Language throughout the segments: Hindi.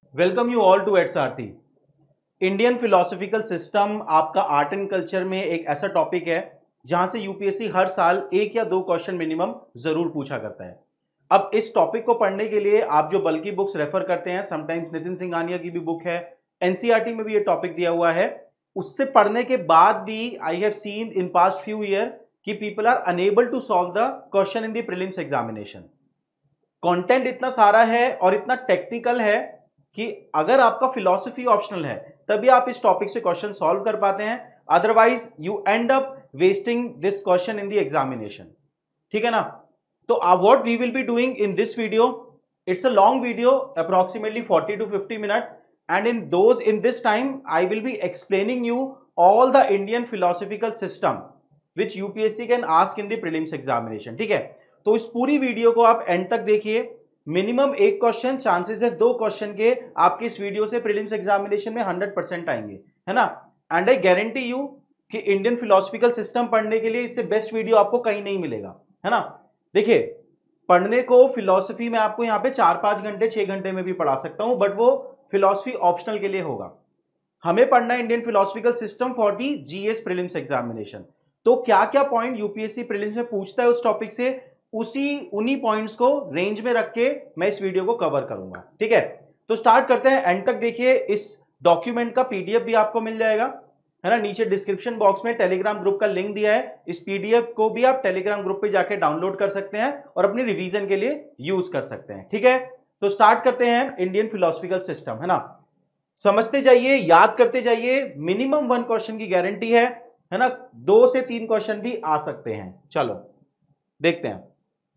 Welcome you all to HRT. Indian philosophical system आपका आर्ट एंड कल्चर में एक ऐसा टॉपिक है जहां से यूपीएससी हर साल एक या दो क्वेश्चन मिनिमम जरूर पूछा करता है। अब इस टॉपिक को पढ़ने के लिए आप जो बल्कि बुक्स रेफर करते हैं, समटाइम्स नितिन सिंघानिया की भी बुक है, एनसीईआरटी में भी ये टॉपिक दिया हुआ है, उससे पढ़ने के बाद भी I have seen in past few year कि people are unable to solve the question in the prelims examination. Content इतना सारा है और इतना टेक्निकल है कि अगर आपका फिलॉसफी ऑप्शनल है तभी आप इस टॉपिक से क्वेश्चन सॉल्व कर पाते हैं, otherwise you end up wasting this question in the examination. ठीक है ना? तो what we will be doing in this video, it's a long video approximately 40 to 50 minute, and in this time I will be explaining you all the Indian philosophical system which UPSC can ask in the prelims examination। ठीक है? तो इस पूरी वीडियो को आप एंड तक देखिए। मिनिमम एक क्वेश्चन, चांसेस है दो क्वेश्चन के आपके इस वीडियो से प्रीलिम्स एग्जामिनेशन में 100% आएंगे, है ना? एंड आई गारंटी यू कि इंडियन फिलोसफिकल सिस्टम पढ़ने के लिए इससे बेस्ट वीडियो आपको कहीं नहीं मिलेगा, है ना? देखिए, पढ़ने को फिलोसफी में आपको यहाँ पे 4-5 घंटे 6 घंटे में भी पढ़ा सकता हूं, बट वो फिलोसफी ऑप्शनल के लिए होगा। हमें पढ़ना है Indian philosophical system for the GS prelims examination. तो क्या क्या पॉइंट यूपीएससी प्रीलिम्स में पूछता है उस टॉपिक से, उन्हीं पॉइंट्स को रेंज में रख के मैं इस वीडियो को कवर करूंगा। ठीक है? तो स्टार्ट करते हैं, एंड तक देखिए। इस डॉक्यूमेंट का पीडीएफ भी आपको मिल जाएगा, है ना? नीचे डिस्क्रिप्शन बॉक्स में टेलीग्राम ग्रुप का लिंक दिया है, इस पीडीएफ को भी आप टेलीग्राम ग्रुप पे जाके डाउनलोड कर सकते हैं और अपनी रिवीजन के लिए यूज कर सकते हैं। ठीक है? तो स्टार्ट करते हैं इंडियन फिलोसफिकल सिस्टम, है ना? समझते जाइए, याद करते जाइए, मिनिमम 1 क्वेश्चन की गारंटी है ना? 2 से 3 क्वेश्चन भी आ सकते हैं। चलो देखते हैं।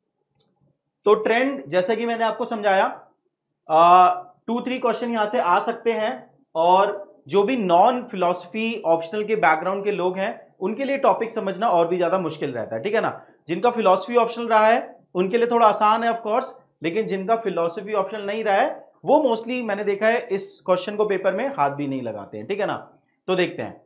तो ट्रेंड जैसा कि मैंने आपको समझाया, 2-3 क्वेश्चन यहां से आ सकते हैं, और जो भी नॉन फिलॉसफी ऑप्शनल के बैकग्राउंड के लोग हैं उनके लिए टॉपिक समझना और भी ज्यादा मुश्किल रहता है। ठीक है ना? जिनका फिलॉसफी ऑप्शनल रहा है उनके लिए थोड़ा आसान है ऑफ कोर्स, लेकिन जिनका फिलॉसफी ऑप्शनल नहीं रहा है वो मोस्टली मैंने देखा है इस क्वेश्चन को पेपर में हाथ भी नहीं लगाते हैं। ठीक है ना? तो देखते हैं।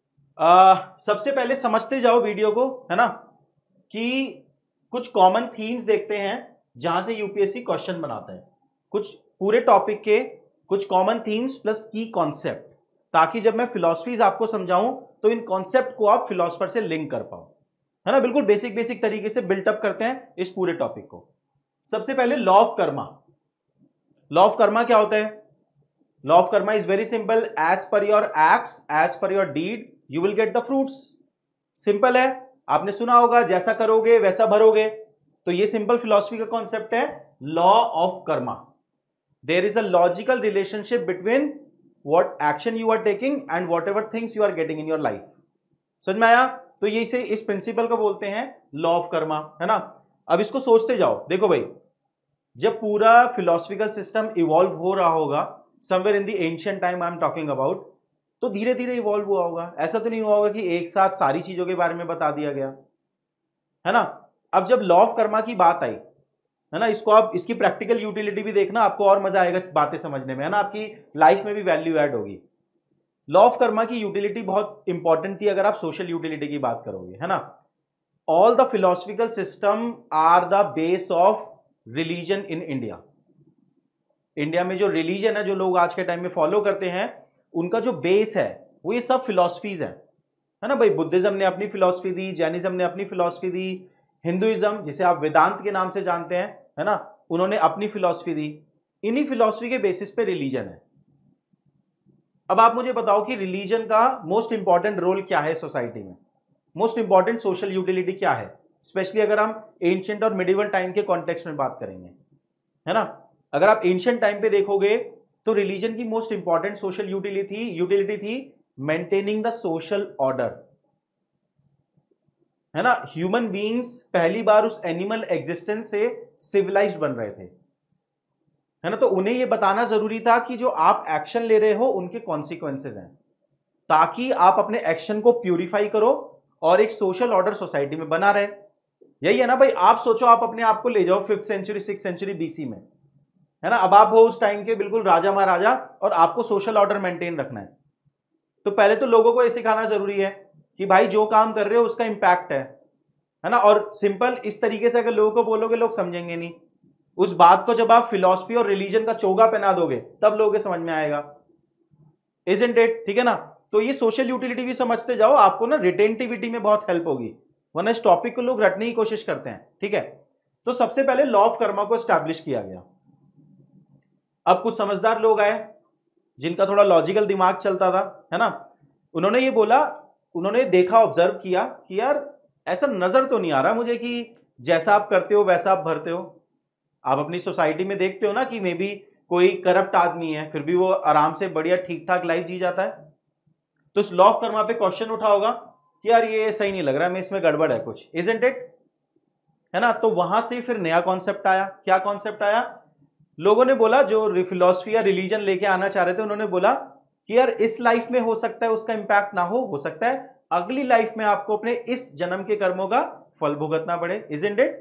सबसे पहले समझते जाओ वीडियो को, है ना? कि कुछ कॉमन थीम्स देखते हैं जहां से यूपीएससी क्वेश्चन बनाता है, कुछ पूरे टॉपिक के कुछ common themes plus key concept, ताकि जब मैं फिलॉसफीज आपको समझाऊं तो इन कॉन्सेप्ट को आप फिलोसफर से लिंक कर पाओ, है ना? बिल्कुल बेसिक बेसिक तरीके से बिल्टअप करते हैं इस पूरे टॉपिक को। सबसे पहले law of karma. Law of karma क्या होता है? Law of karma is very simple, as per your acts as per your deed you will get the fruits. Simple है, आपने सुना होगा जैसा करोगे वैसा भरोगे। तो ये सिंपल फिलॉसफी का कॉन्सेप्ट है, law of karma. There is a logical relationship between what action you are taking and whatever things you are getting in your life. समझ में आया? तो ये इसे इस प्रिंसिपल को बोलते हैं लॉ ऑफ कर्मा, है ना? अब इसको सोचते जाओ। देखो भाई, जब पूरा फिलोसफिकल सिस्टम इवॉल्व हो रहा होगा somewhere in the ancient time I am talking about, तो धीरे धीरे इवॉल्व हुआ होगा। ऐसा तो नहीं हुआ होगा कि एक साथ सारी चीजों के बारे में बता दिया गया, है ना? अब जब लॉ ऑफ कर्मा की बात आई, है ना, इसको आप इसकी प्रैक्टिकल यूटिलिटी भी देखना, आपको और मजा आएगा बातें समझने में, है ना? आपकी लाइफ में भी वैल्यू ऐड होगी। लॉ ऑफ कर्मा की यूटिलिटी बहुत इंपॉर्टेंट थी अगर आप सोशल यूटिलिटी की बात करोगे, है ना? All the philosophical system are the base of religion in India. India में जो रिलीजन है, जो लोग आज के टाइम में फॉलो करते हैं, उनका जो बेस है वो ये सब फिलोसफीज है ना भाई? बुद्धिज्म ने अपनी फिलोसफी दी, जैनिज्म ने अपनी फिलोसफी दी, हिंदुइज्म जिसे आप वेदांत के नाम से जानते हैं, है ना, उन्होंने अपनी फिलोसफी दी। इन्हीं फिलोसफी के बेसिस पे रिलीजन है। अब आप मुझे बताओ कि रिलीजन का मोस्ट इंपॉर्टेंट रोल क्या है सोसाइटी में, मोस्ट इंपॉर्टेंट सोशल यूटिलिटी क्या है, स्पेशली अगर हम एंशिएंट और मिडिवल टाइम के कॉन्टेक्स्ट में बात करेंगे, है ना? अगर आप एंशिएंट टाइम पे देखोगे तो रिलीजन की मोस्ट इंपॉर्टेंट सोशल यूटिलिटी थी मेंटेनिंग द सोशल ऑर्डर, है ना? ह्यूमन बीइंग्स पहली बार उस एनिमल एग्जिस्टेंस से सिविलाइज्ड बन रहे थे, है ना? तो उन्हें यह बताना जरूरी था कि जो आप एक्शन ले रहे हो उनके कॉन्सिक्वेंसेज हैं, ताकि आप अपने एक्शन को प्यूरिफाई करो और एक सोशल ऑर्डर सोसाइटी में बना रहे। यही है ना भाई? आप सोचो, आप अपने आप को ले जाओ 5th century 6th century BC में, है ना? अब आप हो उस टाइम के बिल्कुल राजा महाराजा और आपको सोशल ऑर्डर मेंटेन रखना है। तो पहले तो लोगों को यह सिखाना जरूरी है कि भाई जो काम कर रहे हो उसका इंपैक्ट है ना? और सिंपल इस तरीके से अगर लोगों को बोलोगे लोग समझेंगे नहीं, उस बात को जब आप फिलॉसफी और रिलीजन का चोगा पहना दोगे तब लोगों के समझ में आएगा, इजंट इट? ठीक है ना? तो ये सोशल यूटिलिटी भी समझते जाओ, आपको ना रिटेंटिविटी में बहुत हेल्प होगी, वरना इस टॉपिक को लोग रटने की कोशिश करते हैं। ठीक है, तो सबसे पहले लॉ ऑफ कर्मा को एस्टैब्लिश किया गया। अब कुछ समझदार लोग आए जिनका थोड़ा लॉजिकल दिमाग चलता था, है ना, उन्होंने ये बोला, उन्होंने देखा, ऑब्जर्व किया कि यार ऐसा नजर तो नहीं आ रहा मुझे कि जैसा आप करते हो वैसा आप भरते हो। आप अपनी सोसाइटी में देखते हो ना कि मे बी कोई करप्ट आदमी है फिर भी वो आराम से बढ़िया ठीक ठाक लाइफ जी जाता है। तो इस लॉ ऑफ कर्मा पे क्वेश्चन उठा होगा कि यार ये सही नहीं लग रहा, मैं इसमें गड़बड़ है कुछ, इजंट इट? है ना? तो वहां से फिर नया कॉन्सेप्ट आया। क्या कॉन्सेप्ट आया? लोगों ने बोला, जो फिलॉसफी या रिलीजन लेके आना चाह रहे थे, उन्होंने बोला कि यार इस लाइफ में हो सकता है उसका इंपैक्ट ना हो सकता है अगली लाइफ में आपको अपने इस जन्म के कर्मों का फल भुगतना पड़े, इजंट इट?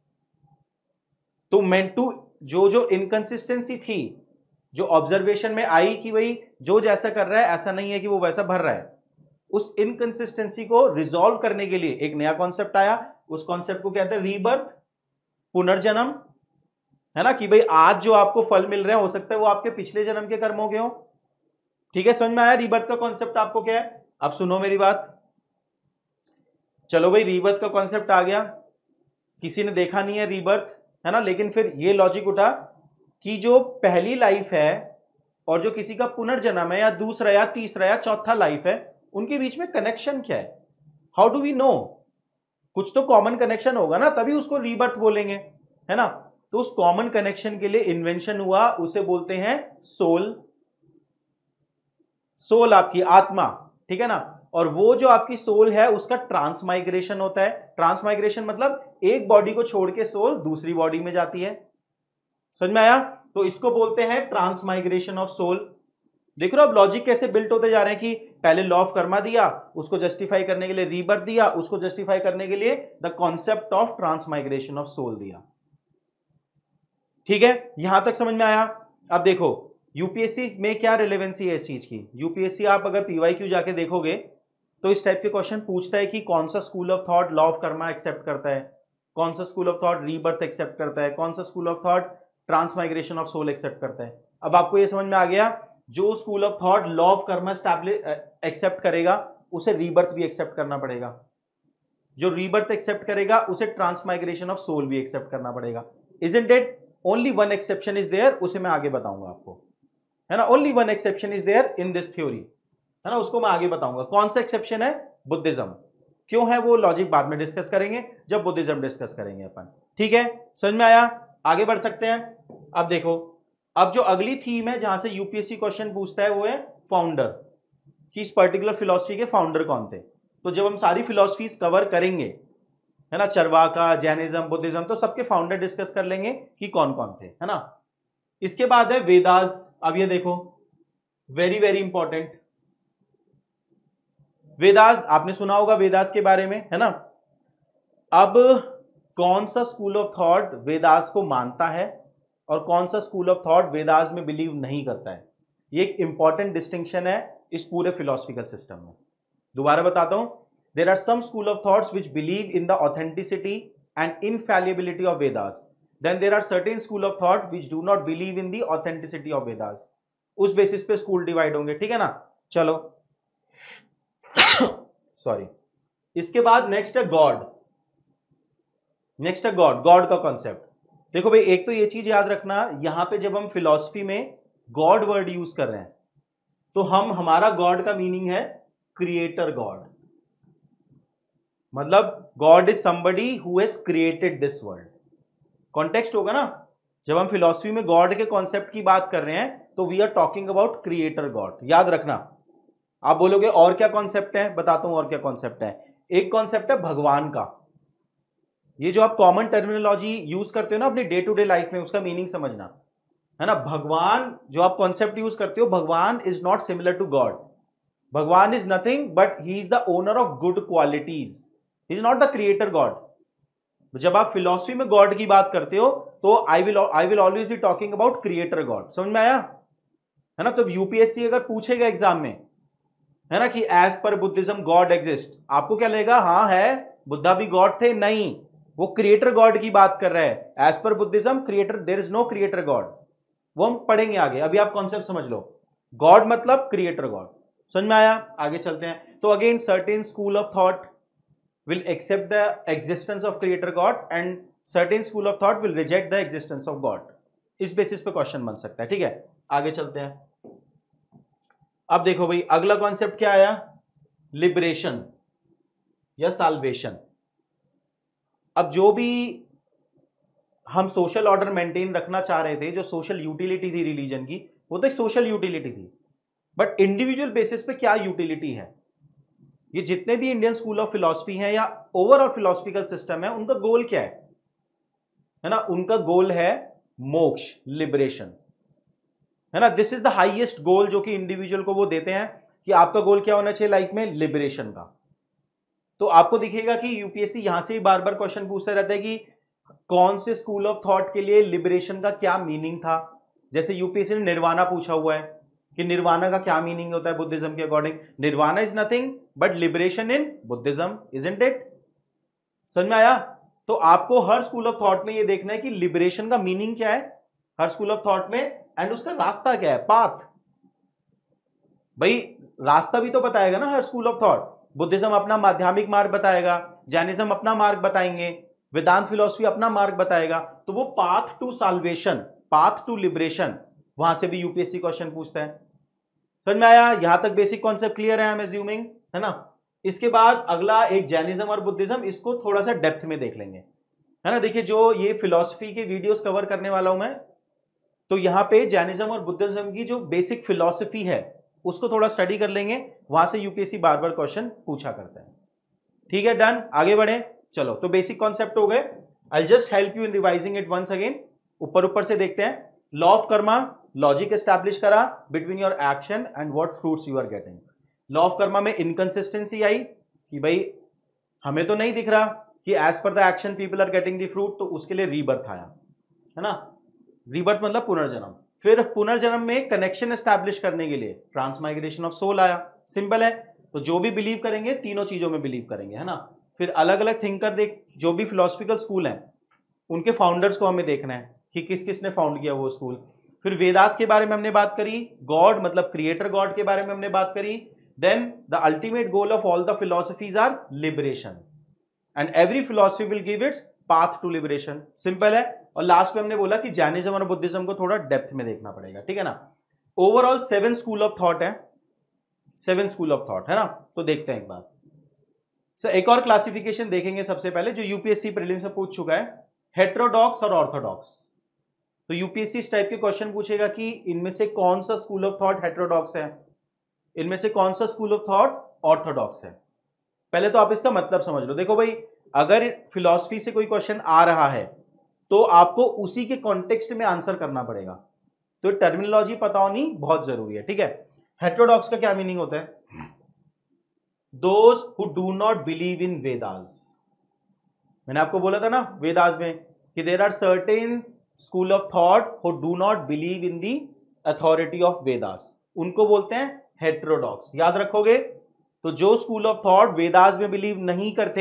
तो मेंटू जो जो इनकंसिस्टेंसी थी, जो ऑब्जर्वेशन में आई कि भाई जो जैसा कर रहा है ऐसा नहीं है कि वो वैसा भर रहा है, उस इनकंसिस्टेंसी को रिजॉल्व करने के लिए एक नया कॉन्सेप्ट आया। उस कॉन्सेप्ट को कहते हैं रीबर्थ, पुनर्जन्म, है ना, कि भाई आज जो आपको फल मिल रहे हैं हो सकता है वो आपके पिछले जन्म के कर्मों के हो। ठीक है, समझ में आया रीबर्थ का कॉन्सेप्ट आपको क्या है? अब सुनो मेरी बात। चलो भाई, रीबर्थ का कॉन्सेप्ट आ गया, किसी ने देखा नहीं है रीबर्थ, है ना, लेकिन फिर ये लॉजिक उठा कि जो पहली लाइफ है और जो किसी का पुनर्जन्म है या दूसरा या तीसरा या चौथा लाइफ है, उनके बीच में कनेक्शन क्या है? How do we know? कुछ तो कॉमन कनेक्शन होगा ना, तभी उसको रीबर्थ बोलेंगे, है ना? तो उस कॉमन कनेक्शन के लिए इन्वेंशन हुआ, उसे बोलते हैं सोल। सोल आपकी आत्मा, ठीक है ना? और वो जो आपकी सोल है उसका ट्रांसमाइग्रेशन होता है। ट्रांसमाइग्रेशन मतलब एक बॉडी को छोड़ के सोल दूसरी बॉडी में जाती है। समझ में आया? तो इसको बोलते हैं ट्रांसमाइग्रेशन ऑफ सोल। देख रहे हो अब लॉजिक कैसे बिल्ट होते जा रहे हैं कि पहले लॉ ऑफ कर्मा दिया, उसको जस्टिफाई करने के लिए रीबर्थ दिया, उसको जस्टिफाई करने के लिए the concept of transmigration of soul दिया। ठीक है, यहां तक समझ में आया? अब देखो यूपीएससी में क्या रिलेवेंसी है इस चीज की। यूपीएससी आप अगर पीवाईक्यू जाके देखोगे तो इस टाइप के क्वेश्चन पूछता है कि कौन सा school of thought law of karma accept करता है, कौन सा school of thought rebirth accept करता है, कौन सा school of thought transmigration of soul accept करता है। अब आपको यह समझ में आ गया, जो school of thought law of karma accept करेगा उसे रीबर्थ भी एक्सेप्ट करना पड़ेगा, जो रीबर्थ एक्सेप्ट करेगा उसे ट्रांसमाइग्रेशन ऑफ सोल भी एक्सेप्ट करना पड़ेगा। Isn't it? Only one exception is there, उसे मैं आगे बताऊंगा आपको, है ना। Only one exception is there in this theory, है ना, उसको मैं आगे बताऊंगा। कौन सा एक्सेप्शन है? बुद्धिज्म। क्यों है वो लॉजिक बाद में डिस्कस करेंगे जब बुद्धिज्म डिस्कस करेंगे अपन। ठीक है, समझ में आया? आगे बढ़ सकते हैं। अब देखो, अब जो अगली थीम है जहां से यूपीएससी क्वेश्चन पूछता है वो है फाउंडर, कि इस पर्टिकुलर फिलॉसफी के फाउंडर कौन थे। तो जब हम सारी फिलॉसफीज कवर करेंगे, है ना, चरवाका, जैनिज्म, बुद्धिज्म, तो सबके फाउंडर डिस्कस कर लेंगे कि कौन कौन थे, है ना। इसके बाद है वेदास। अब ये देखो, वेरी वेरी इंपॉर्टेंट, वेदास आपने सुना होगा वेदास के बारे में, है ना। अब कौन सा स्कूल ऑफ थॉट वेदास को मानता है और कौन सा स्कूल ऑफ थॉट वेदास में बिलीव नहीं करता है, ये एक इंपॉर्टेंट डिस्टिंक्शन है इस पूरे फिलोसफिकल सिस्टम में। दोबारा बताता हूं, there are some school of thoughts which believe in the authenticity and infallibility of Vedas, then there are certain school of thought which do not believe in the authenticity of Vedas. उस बेसिस पे स्कूल डिवाइड होंगे, ठीक है ना। चलो सॉरी। इसके बाद नेक्स्ट है गॉड। नेक्स्ट है गॉड, गॉड का कॉन्सेप्ट। देखो भाई, एक तो ये चीज याद रखना, यहां पे जब हम फिलॉसफी में गॉड वर्ड यूज कर रहे हैं तो हमारा गॉड का मीनिंग है क्रिएटर गॉड, मतलब god is somebody who has created this world. Context होगा ना, जब हम फिलॉसफी में गॉड के कॉन्सेप्ट की बात कर रहे हैं तो we are talking about creator god, याद रखना। आप बोलोगे और क्या कॉन्सेप्ट है, बताता हूं और क्या कॉन्सेप्ट है। एक कॉन्सेप्ट है भगवान का, ये जो आप कॉमन टर्मिनोलॉजी यूज करते हो ना अपनी डे टू डे लाइफ में, उसका मीनिंग समझना, है ना। भगवान जो आप कॉन्सेप्ट यूज करते हो, भगवान is not similar to god. भगवान is nothing but he is the owner of good qualities, he is not the creator god. जब आप फिलॉसफी में गॉड की बात करते हो तो I will always be talking about creator god. समझ में आया, है ना। तो यूपीएससी अगर पूछेगा एग्जाम में, है ना, कि as per Buddhism God exist, आपको क्या लगेगा? हाँ है, बुद्धा भी गॉड थे? नहीं, वो क्रिएटर गॉड की बात कर रहा है। As per Buddhism creator, there is no creator god, वो हम पढ़ेंगे आगे, अभी आप कॉन्सेप्ट समझ लो। गॉड मतलब क्रिएटर गॉड, समझ में आया? आगे चलते हैं। तो again certain school of thought will accept the existence of creator god and certain school of thought will reject the existence of god। इस बेसिस पे क्वेश्चन बन सकता है, ठीक है। आगे चलते हैं। अब देखो भाई अगला कॉन्सेप्ट क्या आया, लिबरेशन या साल्वेशन। अब जो भी हम सोशल ऑर्डर मेंटेन रखना चाह रहे थे, जो सोशल यूटिलिटी थी रिलीजन की, वो तो एक सोशल यूटिलिटी थी, बट इंडिविजुअल बेसिस पे क्या यूटिलिटी है, ये जितने भी इंडियन स्कूल ऑफ फिलॉसफी हैं या ओवरऑल फिलोसफिकल सिस्टम है, उनका गोल क्या है ना? उनका गोल है मोक्ष, लिबरेशन, है ना। This is the highest goal जो कि इंडिविजुअल को वो देते हैं कि आपका गोल क्या होना चाहिए लाइफ में, लिबरेशन का। तो आपको दिखेगा कि यूपीएससी यहां से ही बार बार क्वेश्चन पूछता रहता है कि कौन से स्कूल ऑफ थॉट के लिए लिबरेशन का क्या मीनिंग था। जैसे यूपीएससी ने निर्वाणा पूछा हुआ है कि निर्वाणा का क्या मीनिंग होता है बुद्धिज्म के according. Nirvana is nothing but liberation in Buddhism, isn't it? समझ में आया? तो आपको हर स्कूल ऑफ थॉट में ये देखना है कि लिबरेशन का मीनिंग क्या है हर स्कूल ऑफ थॉट में, एंड उसका रास्ता क्या है, पाथ। भाई रास्ता भी तो बताएगा ना हर स्कूल ऑफ थॉट। बुद्धिज्म अपना माध्यमिक मार्ग बताएगा, जैनिज्म अपना मार्ग बताएंगे, वेदांत फिलॉसफी अपना मार्ग बताएगा। तो वो path to salvation, path to liberation, वहां से भी यूपीएससी क्वेश्चन पूछता है। समझ में आया? यहां तक बेसिक कॉन्सेप्ट क्लियर है, आई एम अज्यूमिंग, है ना। इसके बाद अगला एक जैनिज्म और बुद्धिज्म, इसको थोड़ा सा डेप्थ में देख लेंगे, है ना। देखिए जो ये फिलॉसफी के वीडियोस कवर करने वाला हूं मैं, तो यहां पे जैनिज्म और बुद्धिज्म की जो बेसिक फिलॉसफी है उसको थोड़ा स्टडी कर लेंगे, वहां से यूपीएससी बार बार क्वेश्चन पूछा करता है। ठीक है, डन, आगे बढ़े। चलो तो बेसिक कॉन्सेप्ट हो गए, I just help you in revising it once again. ऊपर से देखते हैं। Law of karma, logic establish करा between your action and what fruits you are getting. Law of karma में इनकंसिस्टेंसी आई कि भाई हमें तो नहीं दिख रहा कि as per the action people are getting the fruit, तो उसके लिए रीबर्थ आया, है ना। रीबर्थ मतलब पुनर्जन्म। फिर पुनर्जन्म में कनेक्शन एस्टैब्लिश करने के लिए ट्रांसमाइग्रेशन ऑफ सोल आया। सिंपल है। तो जो भी बिलीव करेंगे तीनों चीजों में बिलीव करेंगे, है ना। फिर अलग अलग थिंकर देख, जो भी फिलोसफिकल स्कूल हैं उनके फाउंडर्स को हमें देखना है कि किस किस ने फाउंड किया वो स्कूल। फिर वेदास के बारे में हमने बात करी, गॉड मतलब क्रिएटर गॉड के बारे में हमने बात करी। Then the ultimate goal of all the philosophies are liberation, and every philosophy will give its path to liberation. Simple है। और लास्ट में हमने बोला कि जैनिज्म और बुद्धिज्म को थोड़ा डेप्थ में देखना पड़ेगा, ठीक है ना। ओवरऑल 7 स्कूल ऑफ थॉट है, 7 स्कूल ऑफ थॉट, है ना। तो देखते हैं एक बार। सर एक और क्लासिफिकेशन देखेंगे सबसे पहले, जो यूपीएससी प्रीलिम्स में पूछ चुका है, हेटेरोडॉक्स और ऑर्थोडॉक्स। तो यूपीएससी इस टाइप के क्वेश्चन पूछेगा कि इनमें से कौन सा स्कूल ऑफ थॉट हेटेरोडॉक्स है, इनमें से कौन सा स्कूल ऑफ थॉट ऑर्थोडॉक्स है। पहले तो आप इसका मतलब समझ लो। देखो भाई अगर फिलॉसफी से कोई क्वेश्चन आ रहा है तो आपको उसी के कॉन्टेक्स्ट में आंसर करना पड़ेगा, तो टर्मिनोलॉजी पता होनी बहुत जरूरी है, ठीक है। हेटेरोडॉक्स का क्या मीनिंग होता है? Those who do not believe in Vedas. मैंने आपको बोला था ना वेदास में कि there are certain school of thought who do not believe in the authority of Vedas, उनको बोलते हैं हेटेरोडॉक्स। याद रखोगे। तो जो स्कूल ऑफ थॉट वेदास में बिलीव नहीं करते,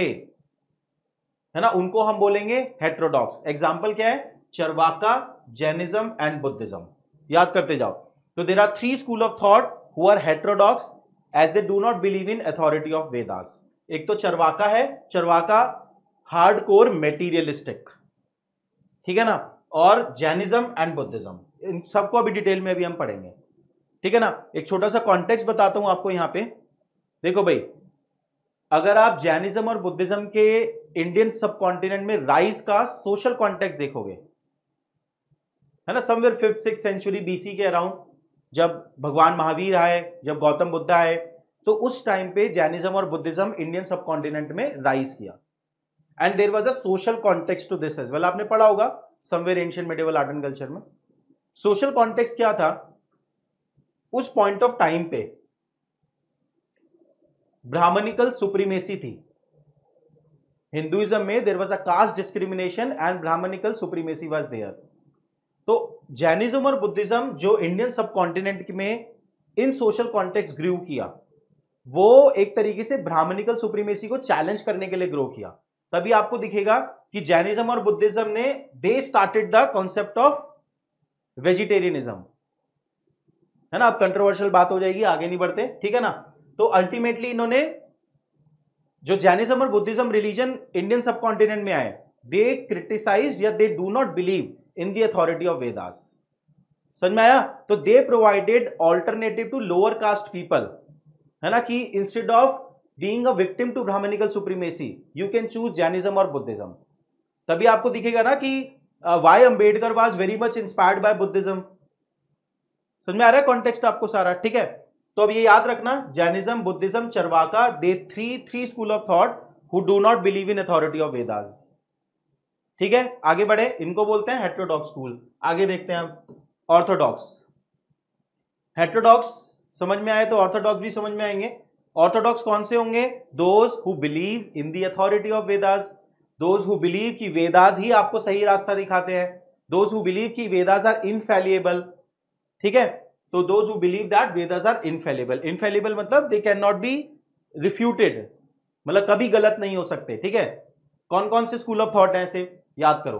है ना, उनको हम बोलेंगे हेटेरोडॉक्स। एग्जांपल क्या है? Charvaka, Jainism and Buddhism. याद करते जाओ। तो there are 3 school of thought who are heterodox as they do not believe in authority of Vedas. एक तो चरवाका है, चरवाका हार्डकोर मेटीरियलिस्टिक, ठीक है ना। और जैनिज्म एंड बुद्धिज्म, इन सबको अभी डिटेल में अभी हम पढ़ेंगे, ठीक है ना। एक छोटा सा कॉन्टेक्स्ट बताता हूं आपको यहां पे। देखो भाई अगर आप जैनिज्म और बुद्धिज्म के इंडियन सब कॉन्टिनेंट में राइज का सोशल कॉन्टेक्स्ट देखोगे, है ना, समवेयर 5th-6th सेंचुरी बीसी के अराउंड, जब भगवान महावीर आए, जब गौतम बुद्ध आए, तो उस टाइम पे जैनिज्म और बुद्धिज्म इंडियन सब कॉन्टिनेंट में राइज किया, and there was a social context to this as well. आपने पढ़ा होगा somewhere ancient medieval art and culture में। सोशल कॉन्टेक्स्ट क्या था? उस पॉइंट ऑफ टाइम पे ब्राह्मणिकल सुप्रीमेसी थी। हिंदुइज्म में there was a caste discrimination and Brahmanical supremacy was there. तो जैनिज्म और बुद्धिज्म जो इंडियन सब कॉन्टिनेंट में इन सोशल कॉन्टेक्स्ट ग्रू किया, वो एक तरीके से ब्राह्मणिकल सुप्रीमेसी को चैलेंज करने के लिए ग्रो किया। तभी आपको दिखेगा कि जैनिज्म और बुद्धिज्म ने they started the concept of vegetarianism, है ना। अब कंट्रोवर्शियल बात हो जाएगी, आगे नहीं बढ़ते, ठीक है ना। तो अल्टीमेटली इन्होंने जो जैनिज्म और Buddhism religion Indian subcontinent में आए, दे क्रिटिसाइज्ड या they do not believe in the authority of Vedas. समझ में आया? तो they provided alternative to lower caste people, है ना, कि instead of being a victim to Brahmanical supremacy you can choose Jainism और बुद्धिज्म। तभी आपको दिखेगा ना कि why Ambedkar was very much inspired by Buddhism. समझ में आ रहा है कॉन्टेक्स्ट आपको सारा, ठीक है। तो अब ये याद रखना, Jainism, Buddhism, Charvaka, they three school of thought who do not believe in authority of Vedas, ठीक है। आगे बढ़े, इनको बोलते हैं हेटेरोडॉक्स स्कूल। आगे देखते हैं हम ऑर्थोडॉक्स। हेटेरोडॉक्स समझ में आए तो ऑर्थोडॉक्स भी समझ में आएंगे। ऑर्थोडॉक्स कौन से होंगे? Those who believe in the authority of Vedas, those who believe कि वेदास ही आपको सही रास्ता दिखाते हैं, दोज हु बिलीव कि वेदास आर इनफैलिएबल, ठीक है। तो those who believe that Vedas are infallible, infallible मतलब they can not be refuted, मतलब कभी गलत नहीं हो सकते, ठीक है। कौन कौन से स्कूल ऑफ थॉट हैं ऐसे, याद करो।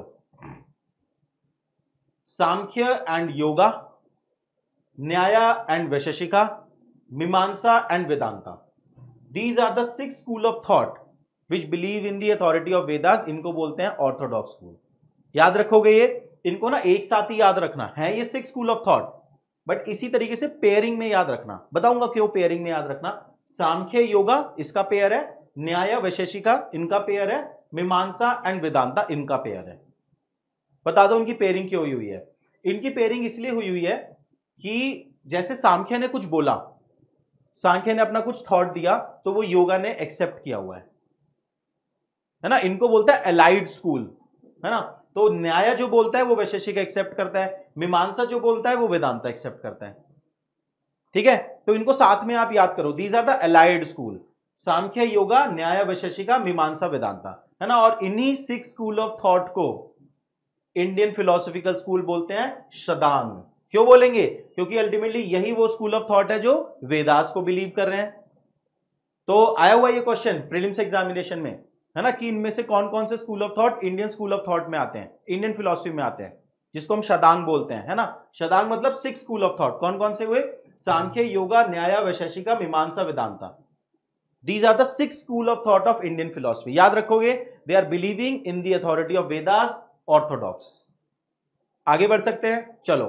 सांख्य एंड योगा, न्याय and Vaisheshika, Mimamsa and Vedanta. These are the 6 school of thought which believe in the authority of Vedas. इनको बोलते हैं ऑर्थोडॉक्स स्कूल। याद रखोगे ये, इनको ना एक साथ ही याद रखना है, ये 6 स्कूल ऑफ थॉट, बट इसी तरीके से पेयरिंग में याद रखना। बताऊंगा क्यों पेयरिंग में याद रखना। सांख्य योगा इसका पेयर है, न्याय वैशेषिका इनका पेयर है, मीमांसा एंड वेदांता इनका पेयर है। बता दो उनकी पेयरिंग क्यों हुई है। इनकी पेयरिंग इसलिए हुई है कि जैसे सांख्य ने कुछ बोला, सांख्य ने अपना कुछ थॉट दिया, तो वो योगा ने एक्सेप्ट किया हुआ है ना। इनको बोलता है एलाइड स्कूल, है ना। तो न्याय जो बोलता है वो वैशेषिक एक्सेप्ट करता है, मीमांसा जो बोलता है वो वेदांता एक्सेप्ट करता है, ठीक है। तो इनको साथ में आप याद करो, these are the allied school, Samkhya, Yoga, Nyaya, Vaisheshika, Mimamsa, Vedanta, है ना। और इन्हीं 6 स्कूल ऑफ थॉट को इंडियन फिलोसॉफिकल स्कूल बोलते हैं शदांग। क्यों बोलेंगे? क्योंकि अल्टीमेटली यही वो स्कूल ऑफ थॉट है जो वेदास को बिलीव कर रहे हैं। तो आया हुआ ये क्वेश्चन प्रीलिम्स एग्जामिनेशन में, है ना, कि इनमें से कौन कौन से school of thought Indian school of thought में आते हैं, इंडियन फिलोसफी में आते हैं, जिसको हम शदांग बोलते हैं, है ना। शदांग मतलब 6 स्कूल ऑफ थॉट। कौन कौन से हुए? सांख्य, Yoga, Nyaya, Vaisheshika, Mimamsa, Vedanta. These are the 6 school of thought of Indian philosophy. याद रखोगे, they are believing in the authority of Vedas, orthodox. आगे बढ़ सकते हैं, चलो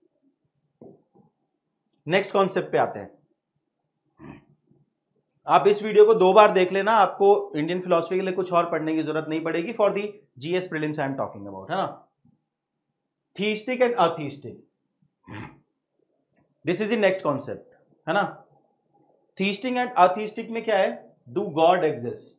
नेक्स्ट कॉन्सेप्ट पे आते हैं। आप इस वीडियो को 2 बार देख लेना, आपको इंडियन फिलोसफी के लिए कुछ और पढ़ने की जरूरत नहीं पड़ेगी for the GS prelims I am talking about, है ना। Theistic and atheistic, this is the next concept, है ना। थीस्टिक एंड अथीस्टिक में क्या है? Do God exist?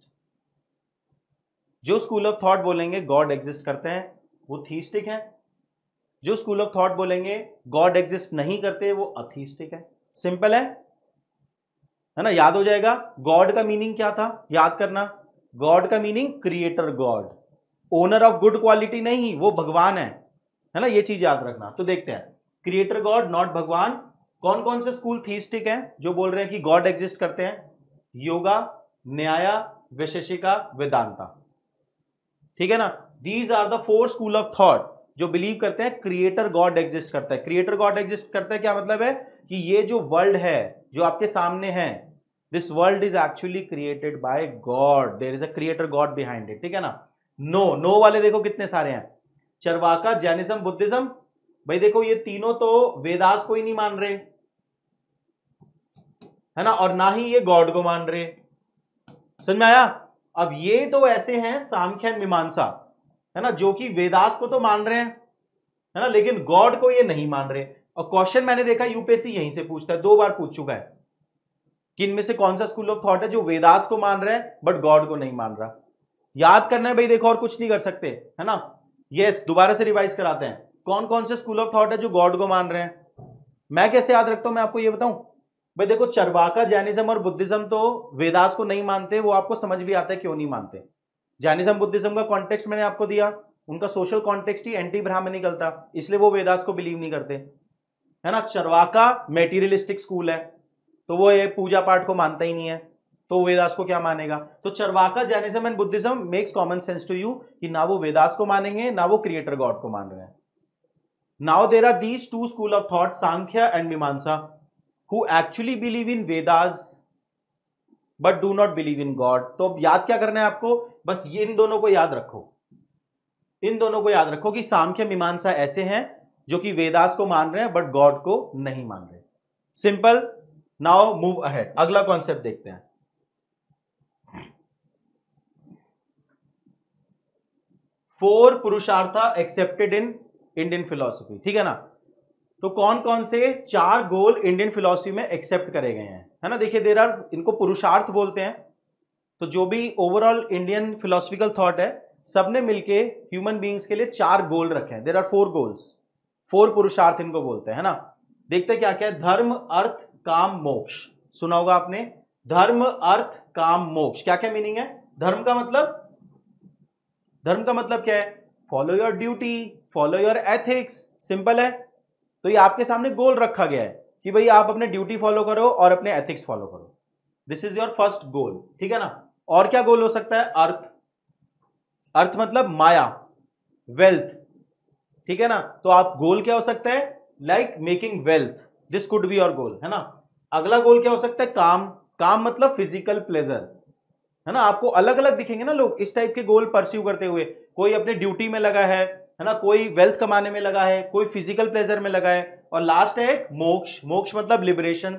जो स्कूल ऑफ थॉट बोलेंगे गॉड एग्जिस्ट करते हैं वो थीस्टिक है, जो स्कूल ऑफ थॉट बोलेंगे गॉड एग्जिस्ट नहीं करते वो अथीस्टिक है। सिंपल है ना, याद हो जाएगा। गॉड का मीनिंग क्या था, याद करना। गॉड का meaning creator God, owner of good quality नहीं, वो भगवान है ना, ये चीज याद रखना। तो देखते हैं, क्रिएटर गॉड नॉट भगवान। कौन कौन से स्कूल थीस्टिक हैं जो बोल रहे हैं कि गॉड एग्जिस्ट करते हैं? योगा, न्याय, वैशेषिका, वेदांता, ठीक है ना। These are the 4 school of thought जो बिलीव करते हैं क्रिएटर गॉड एग्जिस्ट करता है। क्रिएटर गॉड एग्जिस्ट करता है क्या मतलब है? कि ये जो वर्ल्ड है जो आपके सामने है, this world is actually created by God, there is a creator God behind it, ठीक है ना। नो वाले देखो कितने सारे हैं, चरवाका, जैनिज्म, बुद्धिज्म। भाई देखो ये तीनों तो वेदास को ही नहीं मान रहे, है ना, और ना ही ये गॉड को मान रहे। समझ में आया? अब ये तो ऐसे हैं सांख्य मीमांसा, है ना, जो कि वेदास को तो मान रहे हैं, है ना, लेकिन गॉड को ये नहीं मान रहे। और क्वेश्चन मैंने देखा यूपीएससी यहीं से पूछता है, 2 बार पूछ चुका है कि इनमें से कौन सा स्कूल ऑफ थॉट है जो वेदास को मान रहा है बट गॉड को नहीं मान रहा। याद करना है भाई, देखो और कुछ नहीं कर सकते, है ना। यस, दोबारा से रिवाइज कराते हैं, कौन कौन से स्कूल ऑफ थॉट है जो गॉड को मान रहे हैं। मैं कैसे याद रखता हूं, मैं आपको ये बताऊं भाई। देखो चरवाका, जैनिज्म और बुद्धिज्म तो वेदास को नहीं मानते, वो आपको समझ भी आता है क्यों नहीं मानते। जैनिज्म बुद्धिज्म का कॉन्टेक्स्ट मैंने आपको दिया, उनका सोशल कॉन्टेक्स्ट ही एंटी ब्राह्मणिकल था, इसलिए वो वेदास को बिलीव नहीं करते, है ना। चरवाका मेटीरियलिस्टिक स्कूल है, तो वो ये पूजा पाठ को मानता ही नहीं है, तो वेदास को क्या मानेगा? तो Charvaka Jainism and Buddhism makes common sense to you कि ना वो वेदास को मानेंगे ना वो क्रिएटर गॉड को मान रहे हैं. Now there are these two school of thought, Samkhya and Mimamsa, who actually believe in Vedas but do not believe in God. तो अब याद क्या करना है आपको? बस ये इन दोनों को याद रखो, इन दोनों को याद रखो कि सांख्य मीमांसा ऐसे हैं जो कि वेदास को मान रहे हैं बट गॉड को नहीं मान रहे. सिंपल. नाउ मूव अहेड, अगला कॉन्सेप्ट देखते हैं. फोर पुरुषार्थ एक्सेप्टेड इन इंडियन फिलॉसफी. ठीक है ना? तो कौन कौन से 4 गोल इंडियन फिलॉसफी में एक्सेप्ट करे गए हैं, है ना? देखिए, देर आर, इनको पुरुषार्थ बोलते हैं. तो जो भी ओवरऑल इंडियन फिलोसफिकल थॉट है, सबने मिलके ह्यूमन बीइंग्स के लिए 4 गोल रखे हैं. देर आर 4 गोल्स, 4 पुरुषार्थ इनको बोलते हैं, है ना? देखते क्या क्या है. धर्म, अर्थ, काम, मोक्ष. सुना होगा आपने, धर्म, अर्थ, काम, मोक्ष. क्या क्या मीनिंग है? धर्म का मतलब, धर्म का मतलब क्या है? Follow your duty, follow your ethics. Simple है. तो ये आपके सामने गोल रखा गया है कि भाई आप अपने ड्यूटी फॉलो करो और अपने एथिक्स फॉलो करो. This is your first goal. ठीक है ना? और क्या गोल हो सकता है? अर्थ. अर्थ मतलब माया, वेल्थ. ठीक है ना? तो आप गोल क्या हो सकता है? Like making wealth. This could be your goal, है ना? अगला गोल क्या हो सकता है? काम. काम मतलब फिजिकल प्लेजर, है ना? आपको अलग अलग दिखेंगे ना लोग इस टाइप के गोल परस्यू करते हुए. कोई अपने ड्यूटी में लगा है ना? कोई वेल्थ कमाने में लगा है, कोई फिजिकल प्लेजर में लगा है. और लास्ट है मोक्ष. मोक्ष मतलब लिबरेशन,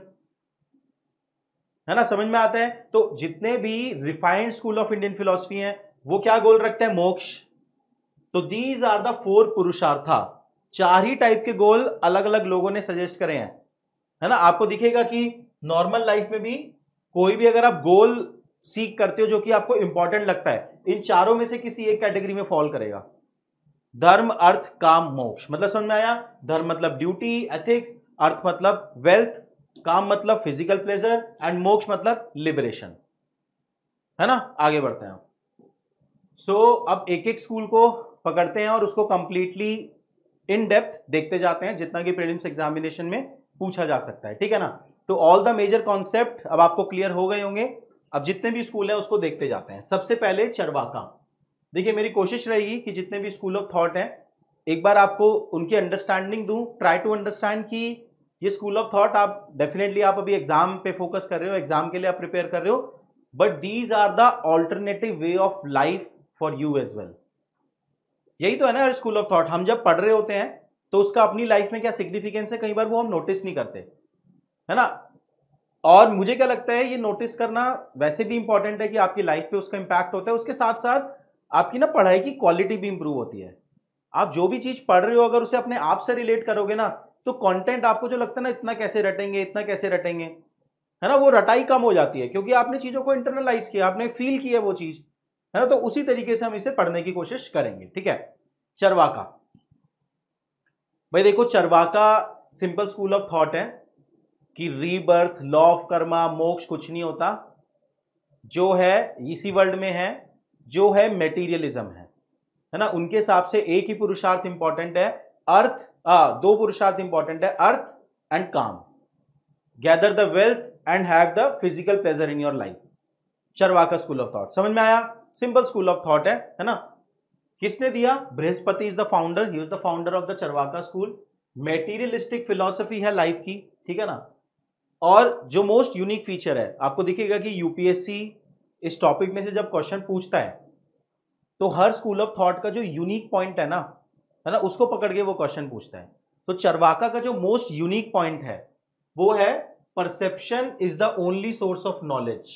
है ना? समझ में आता है? तो जितने भी refined school of Indian philosophy हैं वो क्या गोल रखते हैं? मोक्ष. तो दीज आर द 4 पुरुषार्था. 4 ही टाइप के गोल अलग अलग लोगों ने सजेस्ट करे हैं, है ना? आपको दिखेगा कि नॉर्मल लाइफ में भी कोई भी अगर आप गोल सीख करते हो जो कि आपको इंपॉर्टेंट लगता है, इन चारों में से किसी एक कैटेगरी में फॉल करेगा. धर्म, अर्थ, काम, मोक्ष. मतलब समझ में आया? धर्म मतलब ड्यूटी, एथिक्स. अर्थ मतलब वेल्थ. काम मतलब फिजिकल प्लेजर. एंड मोक्ष मतलब लिबरेशन, है ना? आगे बढ़ते हैं. सो अब एक एक स्कूल को पकड़ते हैं और उसको कंप्लीटली इन डेप्थ देखते जाते हैं, जितना कि प्रीलिम्स एग्जामिनेशन में पूछा जा सकता है. ठीक है ना? तो ऑल द मेजर कॉन्सेप्ट अब आपको क्लियर हो गए होंगे. अब जितने भी स्कूल हैं उसको देखते जाते हैं. सबसे पहले चरवाका. देखिए, मेरी कोशिश रहेगी कि जितने भी स्कूल ऑफ थॉट हैं एक बार आपको उनकी अंडरस्टैंडिंग दूं. ट्राई टू अंडरस्टैंड कि ये स्कूल ऑफ थॉट आप डेफिनेटली आप अभी एग्जाम पे फोकस कर रहे हो, एग्जाम के लिए आप प्रिपेयर कर रहे हो, but these are the alternative way of life for you as well. यही तो है ना स्कूल ऑफ थॉट. हम जब पढ़ रहे होते हैं तो उसका अपनी लाइफ में क्या सिग्निफिकेंस है, कई बार वो हम नोटिस नहीं करते, है ना? और मुझे क्या लगता है, ये नोटिस करना वैसे भी इंपॉर्टेंट है कि आपकी लाइफ पे उसका इंपैक्ट होता है. उसके साथ साथ आपकी ना पढ़ाई की क्वालिटी भी इंप्रूव होती है. आप जो भी चीज पढ़ रहे हो अगर उसे अपने आप से रिलेट करोगे ना, तो कंटेंट आपको जो लगता है ना इतना कैसे रटेंगे, इतना कैसे रटेंगे, है ना, वो रटाई कम हो जाती है क्योंकि आपने चीजों को इंटरनलाइज किया, आपने फील किया वो चीज, है ना? तो उसी तरीके से हम इसे पढ़ने की कोशिश करेंगे. ठीक है? चरवाका. भाई देखो, Charvaka simple school of thought है कि रीबर्थ, लॉ ऑफ कर्मा, मोक्ष कुछ नहीं होता. जो है इसी वर्ल्ड में है, जो है मेटीरियलिज्म है ना? उनके हिसाब से एक ही पुरुषार्थ इंपॉर्टेंट है, अर्थ. 2 पुरुषार्थ इंपॉर्टेंट है, artha and kama. Gather the wealth and have the physical pleasure in your life. Charvaka school of thought. समझ में आया? सिंपल स्कूल ऑफ थॉट है ना? किसने दिया? Brihaspati is the founder. He is the founder of the Charvaka school. Materialistic philosophy है लाइफ की. ठीक है ना? और जो मोस्ट यूनिक फीचर है, आपको दिखेगा कि यूपीएससी इस टॉपिक में से जब क्वेश्चन पूछता है तो हर स्कूल ऑफ थॉट का जो यूनिक पॉइंट है ना, उसको पकड़ के वो क्वेश्चन पूछता है. तो चरवाका का जो मोस्ट यूनिक पॉइंट है वो है perception is the only source of knowledge.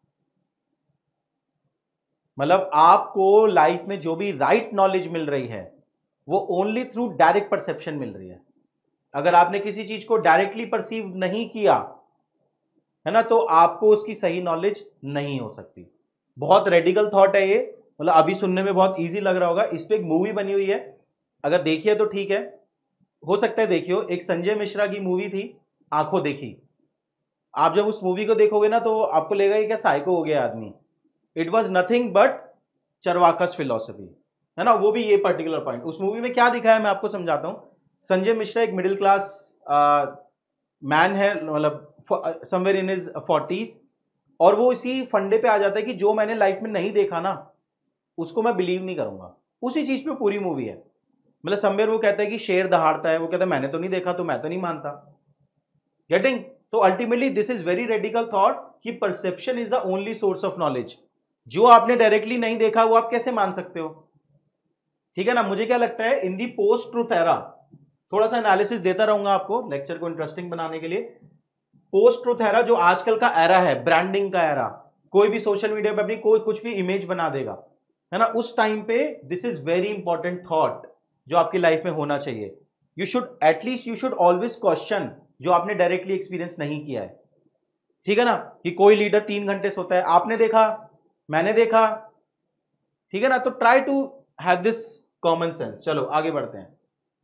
मतलब आपको लाइफ में जो भी राइट नॉलेज मिल रही है वो ओनली थ्रू डायरेक्ट परसेप्शन मिल रही है. अगर आपने किसी चीज को डायरेक्टली परसीव नहीं किया, है ना, तो आपको उसकी सही नॉलेज नहीं हो सकती. बहुत रेडिकल थॉट है ये. मतलब अभी सुनने में बहुत इजी लग रहा होगा. इस पे एक मूवी बनी हुई है, अगर देखिए तो ठीक है, हो सकता है देखियो. एक संजय मिश्रा की मूवी थी, आंखों देखी. आप जब उस मूवी को देखोगे ना तो आपको लगेगा ये क्या साइको हो गया आदमी. It was nothing but Charvaka's philosophy, है ना? वो भी ये पर्टिकुलर पॉइंट. उस मूवी में क्या दिखाया है मैं आपको समझाता हूं. संजय मिश्रा एक मिडिल क्लास मैन है, मतलब समवेयर इन हिज 40s. और वो इसी फंडे पे आ जाता है कि जो मैंने लाइफ में नहीं देखा ना उसको मैं बिलीव नहीं करूंगा। उसी चीज पे पूरी मूवी है। मतलब समवेयर वो कहता है कि शेर दहाड़ता है, वो कहता है मैंने तो नहीं देखा तो मैं तो नहीं मानता। गेटिंग? तो ultimately this is very radical thought कि perception is the only source of knowledge. जो आपने डायरेक्टली नहीं देखा वो आप कैसे मान सकते हो? ठीक है ना। मुझे क्या लगता है in the post truth era, थोड़ा सा एनालिसिस देता रहूंगा आपको लेक्चर को इंटरेस्टिंग बनाने के लिए। पोस्ट ट्रूथ एरा जो आजकल का एरा है, ब्रांडिंग का एरा, कोई भी सोशल मीडिया पे अपनी कोई कुछ भी इमेज बना देगा, है ना। उस टाइम पे this is very important thought जो आपकी लाइफ में होना चाहिए। You should at least you should always question जो आपने डायरेक्टली एक्सपीरियंस नहीं किया है। ठीक है ना। कि कोई लीडर 3 घंटे सोता है, आपने देखा, मैंने देखा, ठीक है ना। तो try to have this common sense. चलो आगे बढ़ते हैं।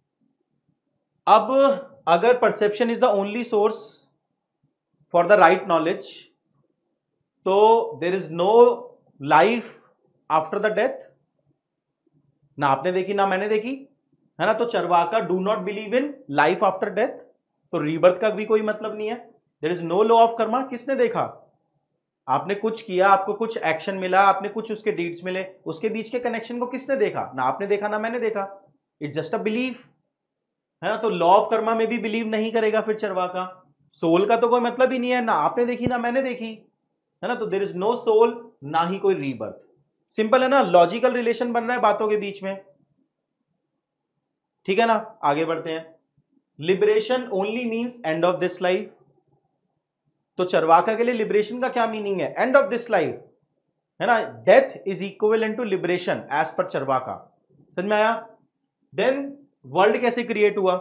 अब अगर perception is the only source for the right knowledge, तो there is no life after the death. ना आपने देखी ना मैंने देखी, है ना। तो Charvaka do not believe in life after death, तो रीबर्थ का भी कोई मतलब नहीं है। There is no law of karma. किसने देखा? आपने कुछ किया, आपको कुछ एक्शन मिला, आपने कुछ उसके डीड्स मिले, उसके बीच के कनेक्शन को किसने देखा? ना आपने देखा ना मैंने देखा। इट्स जस्ट अ बिलीफ, है ना। तो लॉ ऑफ कर्मा में भी बिलीव नहीं करेगा फिर चरवाका। सोल का तो कोई मतलब ही नहीं है, ना आपने देखी ना मैंने देखी, है ना। तो देर इज नो सोल, ना ही कोई रीबर्थ। सिंपल है ना, लॉजिकल रिलेशन बन रहा है बातों के बीच में। ठीक है ना। आगे बढ़ते हैं। Liberation only means end of this life. तो चरवाका के लिए लिबरेशन का क्या मीनिंग है? एंड ऑफ दिस लाइफ, है ना। Death is equivalent to liberation as per Charvaka. समझ में आया? देन वर्ल्ड कैसे क्रिएट हुआ?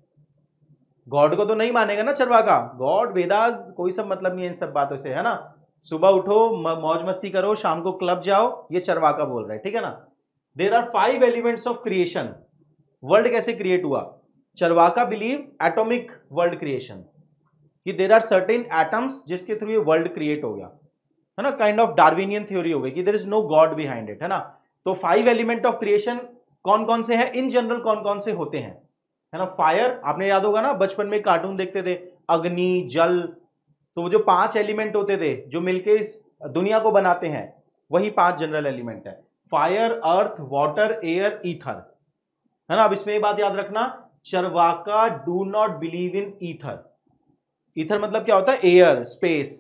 गॉड को तो नहीं मानेगा ना चरवाका। गॉड वेदास कोई सब मतलब नहीं है इन सब बातों से, है ना। सुबह उठो, मौज मस्ती करो, शाम को क्लब जाओ, ये चरवाका बोल रहा है। ठीक है ना। There are 5 elements of creation. World कैसे क्रिएट हुआ? Charvaka believe atomic world creation, कि देर आर सर्टेन एटम्स जिसके थ्रू ये वर्ल्ड क्रिएट हो गया, है ना। काइंड ऑफ डार्विनियन थ्योरी हो गई कि there is no God behind it, है ना। तो 5 एलिमेंट ऑफ क्रिएशन कौन कौन से हैं इन जनरल, कौन कौन से होते हैं, है ना। फायर, आपने याद होगा ना बचपन में कार्टून देखते थे, अग्नि, जल। तो वो जो 5 एलिमेंट होते थे जो मिलके इस दुनिया को बनाते हैं, वही 5 जनरल एलिमेंट है। Fire, earth, water, air, ether, है ना। अब इसमें ये बात याद रखना, Charvaka do not believe in ether. Ether मतलब क्या होता है? Air, space.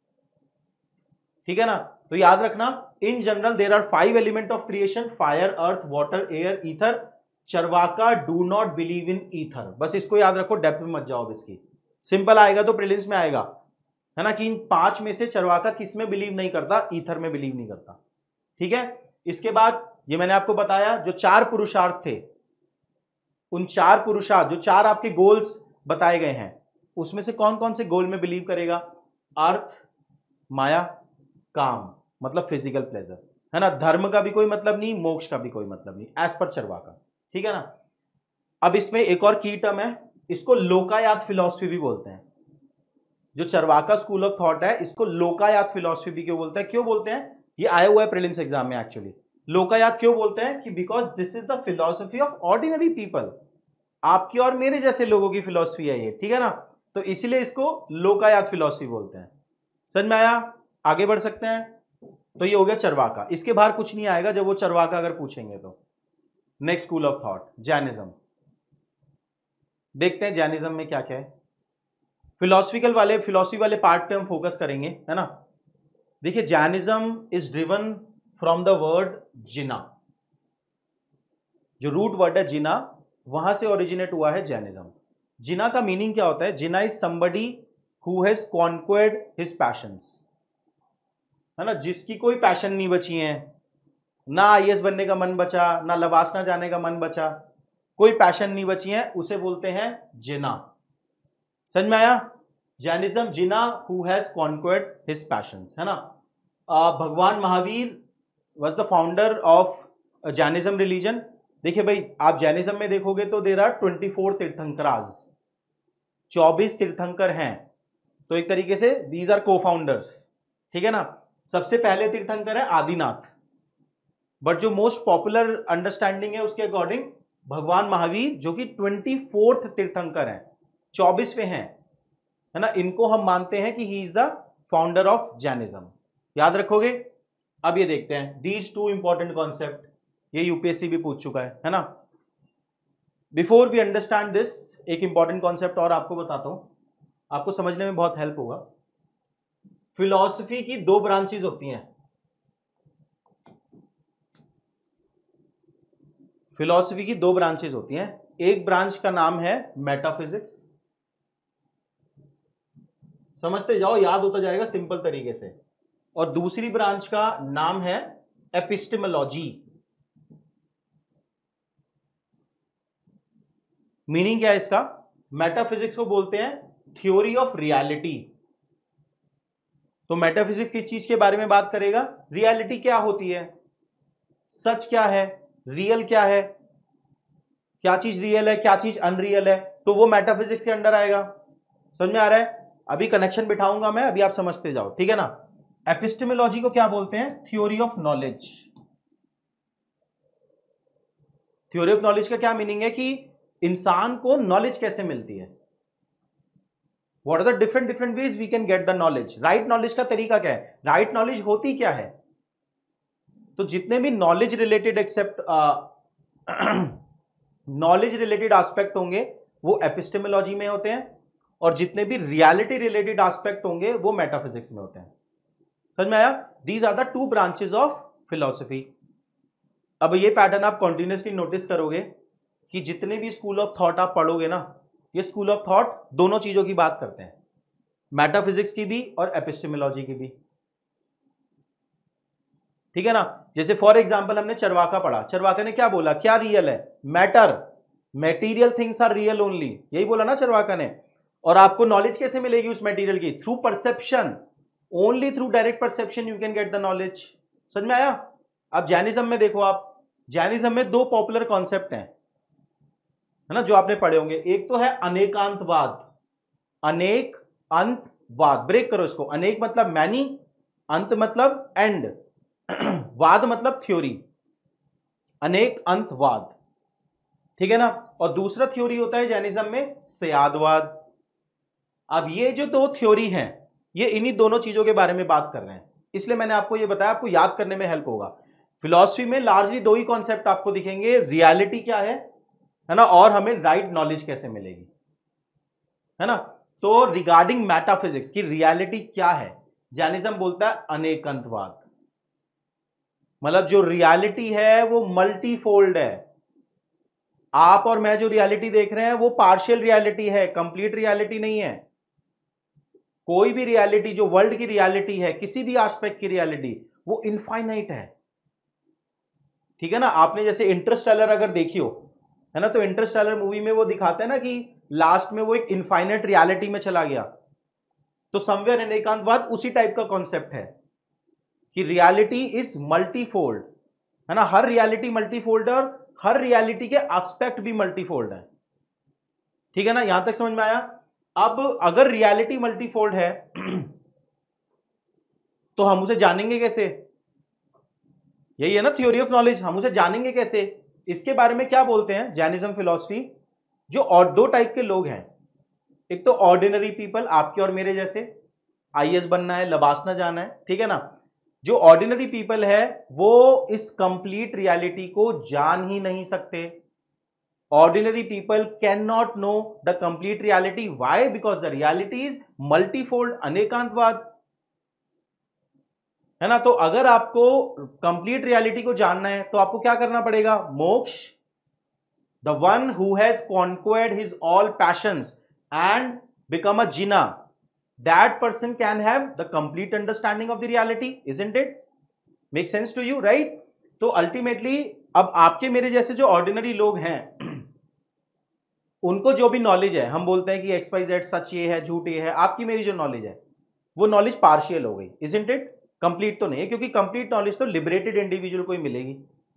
ठीक है ना। तो याद रखना, in general there are 5 element of creation, fire, earth, water, air, ether. Charvaka do not believe in ether. बस इसको याद रखो, डेप्थ में मत जाओ इसकी। सिंपल आएगा तो प्रीलिम्स में आएगा, है ना, कि इन 5 में से चरवाका किस में बिलीव नहीं करता? ईथर में बिलीव नहीं करता। ठीक है। इसके बाद ये मैंने आपको बताया जो 4 पुरुषार्थ थे, उन 4 पुरुषार्थ, जो 4 आपके गोल्स बताए गए हैं, उसमें से कौन कौन से गोल में बिलीव करेगा? अर्थ, माया, काम मतलब फिजिकल प्लेजर, है ना। धर्म का भी कोई मतलब नहीं, मोक्ष का भी कोई मतलब नहीं, एज पर चरवाका। ठीक है ना। अब इसमें एक और की टर्म है, इसको लोकायत फिलॉसफी भी बोलते हैं। जो चरवाका स्कूल ऑफ थॉट है, इसको लोकायत फिलॉसफी भी क्यों बोलते हैं? क्यों बोलते हैं? ये आया हुआ है प्रीलिम्स एग्जाम में एक्चुअली। लोकायत क्यों बोलते हैं? कि because this is the philosophy of ordinary people, आपकी और मेरे जैसे लोगों की फिलॉसफी है ये। ठीक है ना। तो इसीलिए इसको लोकायत फिलॉसफी बोलते हैं। समझ में आया? आगे बढ़ सकते हैं। तो ये हो गया चरवाका, इसके बाहर कुछ नहीं आएगा जब वो चरवाका अगर पूछेंगे तो। Next school of thought, Jainism. देखते हैं जैनिज्म में क्या क्या है। फिलॉसफी वाले पार्ट पे हम फोकस करेंगे, है ना। देखिए, Jainism is driven from the word Jina. जो रूट वर्ड है जिना, वहां से ओरिजिनेट हुआ है जैनिज्म। जिना का मीनिंग क्या होता है? Jina is somebody who has conquered his passions, है ना। जिसकी कोई पैशन नहीं बची है, ना आईएएस बनने का मन बचा, ना लवासना जाने का मन बचा, कोई पैशन नहीं बची है, उसे बोलते हैं जिना। समझ में आया? Jainism Jina who has conquered his passions, है ना। Bhagwan Mahavir was the founder of Jainism religion. देखिए भाई, आप जैनिज्म में देखोगे तो देर आर 24 तीर्थंकराज, 24 तीर्थंकर हैं। तो एक तरीके से दीज आर को फाउंडर्स। ठीक है ना। सबसे पहले तीर्थंकर है आदिनाथ, बट जो मोस्ट पॉपुलर अंडरस्टैंडिंग है उसके अकॉर्डिंग भगवान महावीर, जो कि 24th तीर्थंकर हैं, 24वें हैं, है ना। इनको हम मानते हैं कि he is the founder of Jainism. याद रखोगे। अब ये देखते हैं दीज टू इंपॉर्टेंट कॉन्सेप्ट, ये यूपीएससी भी पूछ चुका है ना। बिफोर वी अंडरस्टैंड दिस, एक इंपॉर्टेंट कॉन्सेप्ट और आपको बताता हूं, आपको समझने में बहुत हेल्प होगा। फिलॉसफी की दो ब्रांचेज होती हैं। फिलॉसफी की दो ब्रांचेज होती हैं। एक ब्रांच का नाम है मेटाफिजिक्स, समझते जाओ, याद होता जाएगा सिंपल तरीके से। और दूसरी ब्रांच का नाम है एपिस्टेमोलॉजी। मीनिंग क्या है इसका? मेटाफिजिक्स को बोलते हैं थ्योरी ऑफ रियलिटी। तो मेटाफिजिक्स किस चीज के बारे में बात करेगा? रियलिटी क्या होती है, सच क्या है, रियल क्या है, क्या चीज रियल है, क्या चीज अनरियल है, तो वो मेटाफिजिक्स के अंडर आएगा। समझ में आ रहा है? अभी कनेक्शन बिठाऊंगा मैं, अभी आप समझते जाओ, ठीक है ना। एपिस्टेमोलॉजी को क्या बोलते हैं? Theory of knowledge. Theory of knowledge का क्या मीनिंग है कि इंसान को नॉलेज कैसे मिलती है, what are the different ways we can get the knowledge. Right knowledge का तरीका क्या है, राइट नॉलेज होती क्या है। तो जितने भी knowledge related except knowledge related aspect होंगे वो एपिस्टेमोलॉजी में होते हैं, और जितने भी रियलिटी रिलेटेड एस्पेक्ट होंगे वो मेटाफिजिक्स में होते हैं। समझ में आया? These are the two branches of philosophy. अब ये पैटर्न आप कंटिन्यूसली नोटिस करोगे कि जितने भी स्कूल ऑफ थॉट आप पढ़ोगे ना, ये स्कूल ऑफ थॉट दोनों चीजों की बात करते हैं, मेटाफिजिक्स की भी और एपिस्टेमोलॉजी की भी, ठीक है ना। जैसे फॉर एग्जांपल हमने चरवाका पढ़ा, चरवाका ने क्या बोला, क्या रियल है? Matter, material things are real only, यही बोला ना चरवाका ने। और आपको नॉलेज कैसे मिलेगी उस मटेरियल की? Through perception, only through direct perception you can get the knowledge. समझ में आया? अब जैनिज्म में देखो आप, जैनिज्म में दो पॉपुलर कॉन्सेप्ट हैं, है ना, जो आपने पढ़े होंगे। एक तो है अनेकांतवाद, अनेक अंतवाद, ब्रेक करो इसको। अनेक मतलब मैनी, अंत मतलब एंड, वाद मतलब थ्योरी, अनेक अंतवाद, ठीक है ना। और दूसरा थ्योरी होता है जैनिज्म में स्यादवाद। अब ये जो दो थ्योरी हैं, ये इन्हीं दोनों चीजों के बारे में बात कर रहे हैं, इसलिए मैंने आपको ये बताया, आपको याद करने में हेल्प होगा। फिलॉसफी में लार्जली दो ही कॉन्सेप्ट आपको दिखेंगे, रियलिटी क्या है ना, और हमें राइट नॉलेज कैसे मिलेगी, है ना। तो रिगार्डिंग मेटाफिजिक्स की रियलिटी क्या है, जैनिज्म बोलता है अनेकंतवाद। मतलब जो रियलिटी है वो मल्टीफोल्ड है। आप और मैं जो रियलिटी देख रहे हैं वो पार्शियल रियलिटी है, कंप्लीट रियलिटी नहीं है। कोई भी रियलिटी जो वर्ल्ड की रियलिटी है, किसी भी एस्पेक्ट की रियलिटी, वो इनफाइनाइट है, ठीक है ना। आपने जैसे इंटरस्टेलर अगर देखी हो, है ना, तो इंटरस्टेलर मूवी में वो दिखाते हैं ना कि लास्ट में वो एक इनफाइनाइट रियलिटी में चला गया। तो समवेयर अनेकांतवाद उसी टाइप का कॉन्सेप्ट है कि रियलिटी इज मल्टीफोल्ड, है ना, हर रियलिटी मल्टीफोल्ड है, और हर रियलिटी के एस्पेक्ट भी मल्टीफोल्ड है, ठीक है ना। यहां तक समझ में आया? अब अगर रियलिटी मल्टीफोल्ड है तो हम उसे जानेंगे कैसे? यही है ना थ्योरी ऑफ नॉलेज, हम उसे जानेंगे कैसे? इसके बारे में क्या बोलते हैं जैनिज्म फिलॉसफी, जो और दो टाइप के लोग हैं। एक तो ऑर्डिनरी पीपल, आपके और मेरे जैसे, आईएएस बनना है, लबासना जाना है, ठीक है ना। जो ऑर्डिनरी पीपल है वो इस कंप्लीट रियलिटी को जान ही नहीं सकते। Ordinary people can not know the complete reality. Why? Because the reality is multifold, anekantavada, है ना। तो अगर आपको कंप्लीट रियलिटी को जानना है तो आपको क्या करना पड़ेगा? Moksha. The one who has conquered his all passions and become a Jina, that person can have the complete understanding of the reality, isn't it? Make sense to you, right? तो ultimately अब आपके मेरे जैसे जो ऑर्डिनरी लोग हैं उनको जो भी नॉलेज है, हम बोलते हैं कि XYZ सच ये है, झूठ ये है, आपकी मेरी जो नॉलेज है वो नॉलेज पार्शियल हो गई, isn't it? कंप्लीट तो नहीं है, क्योंकि कंप्लीट नॉलेज तो लिबरेटेड इंडिविजुअल को ही मिलेगी,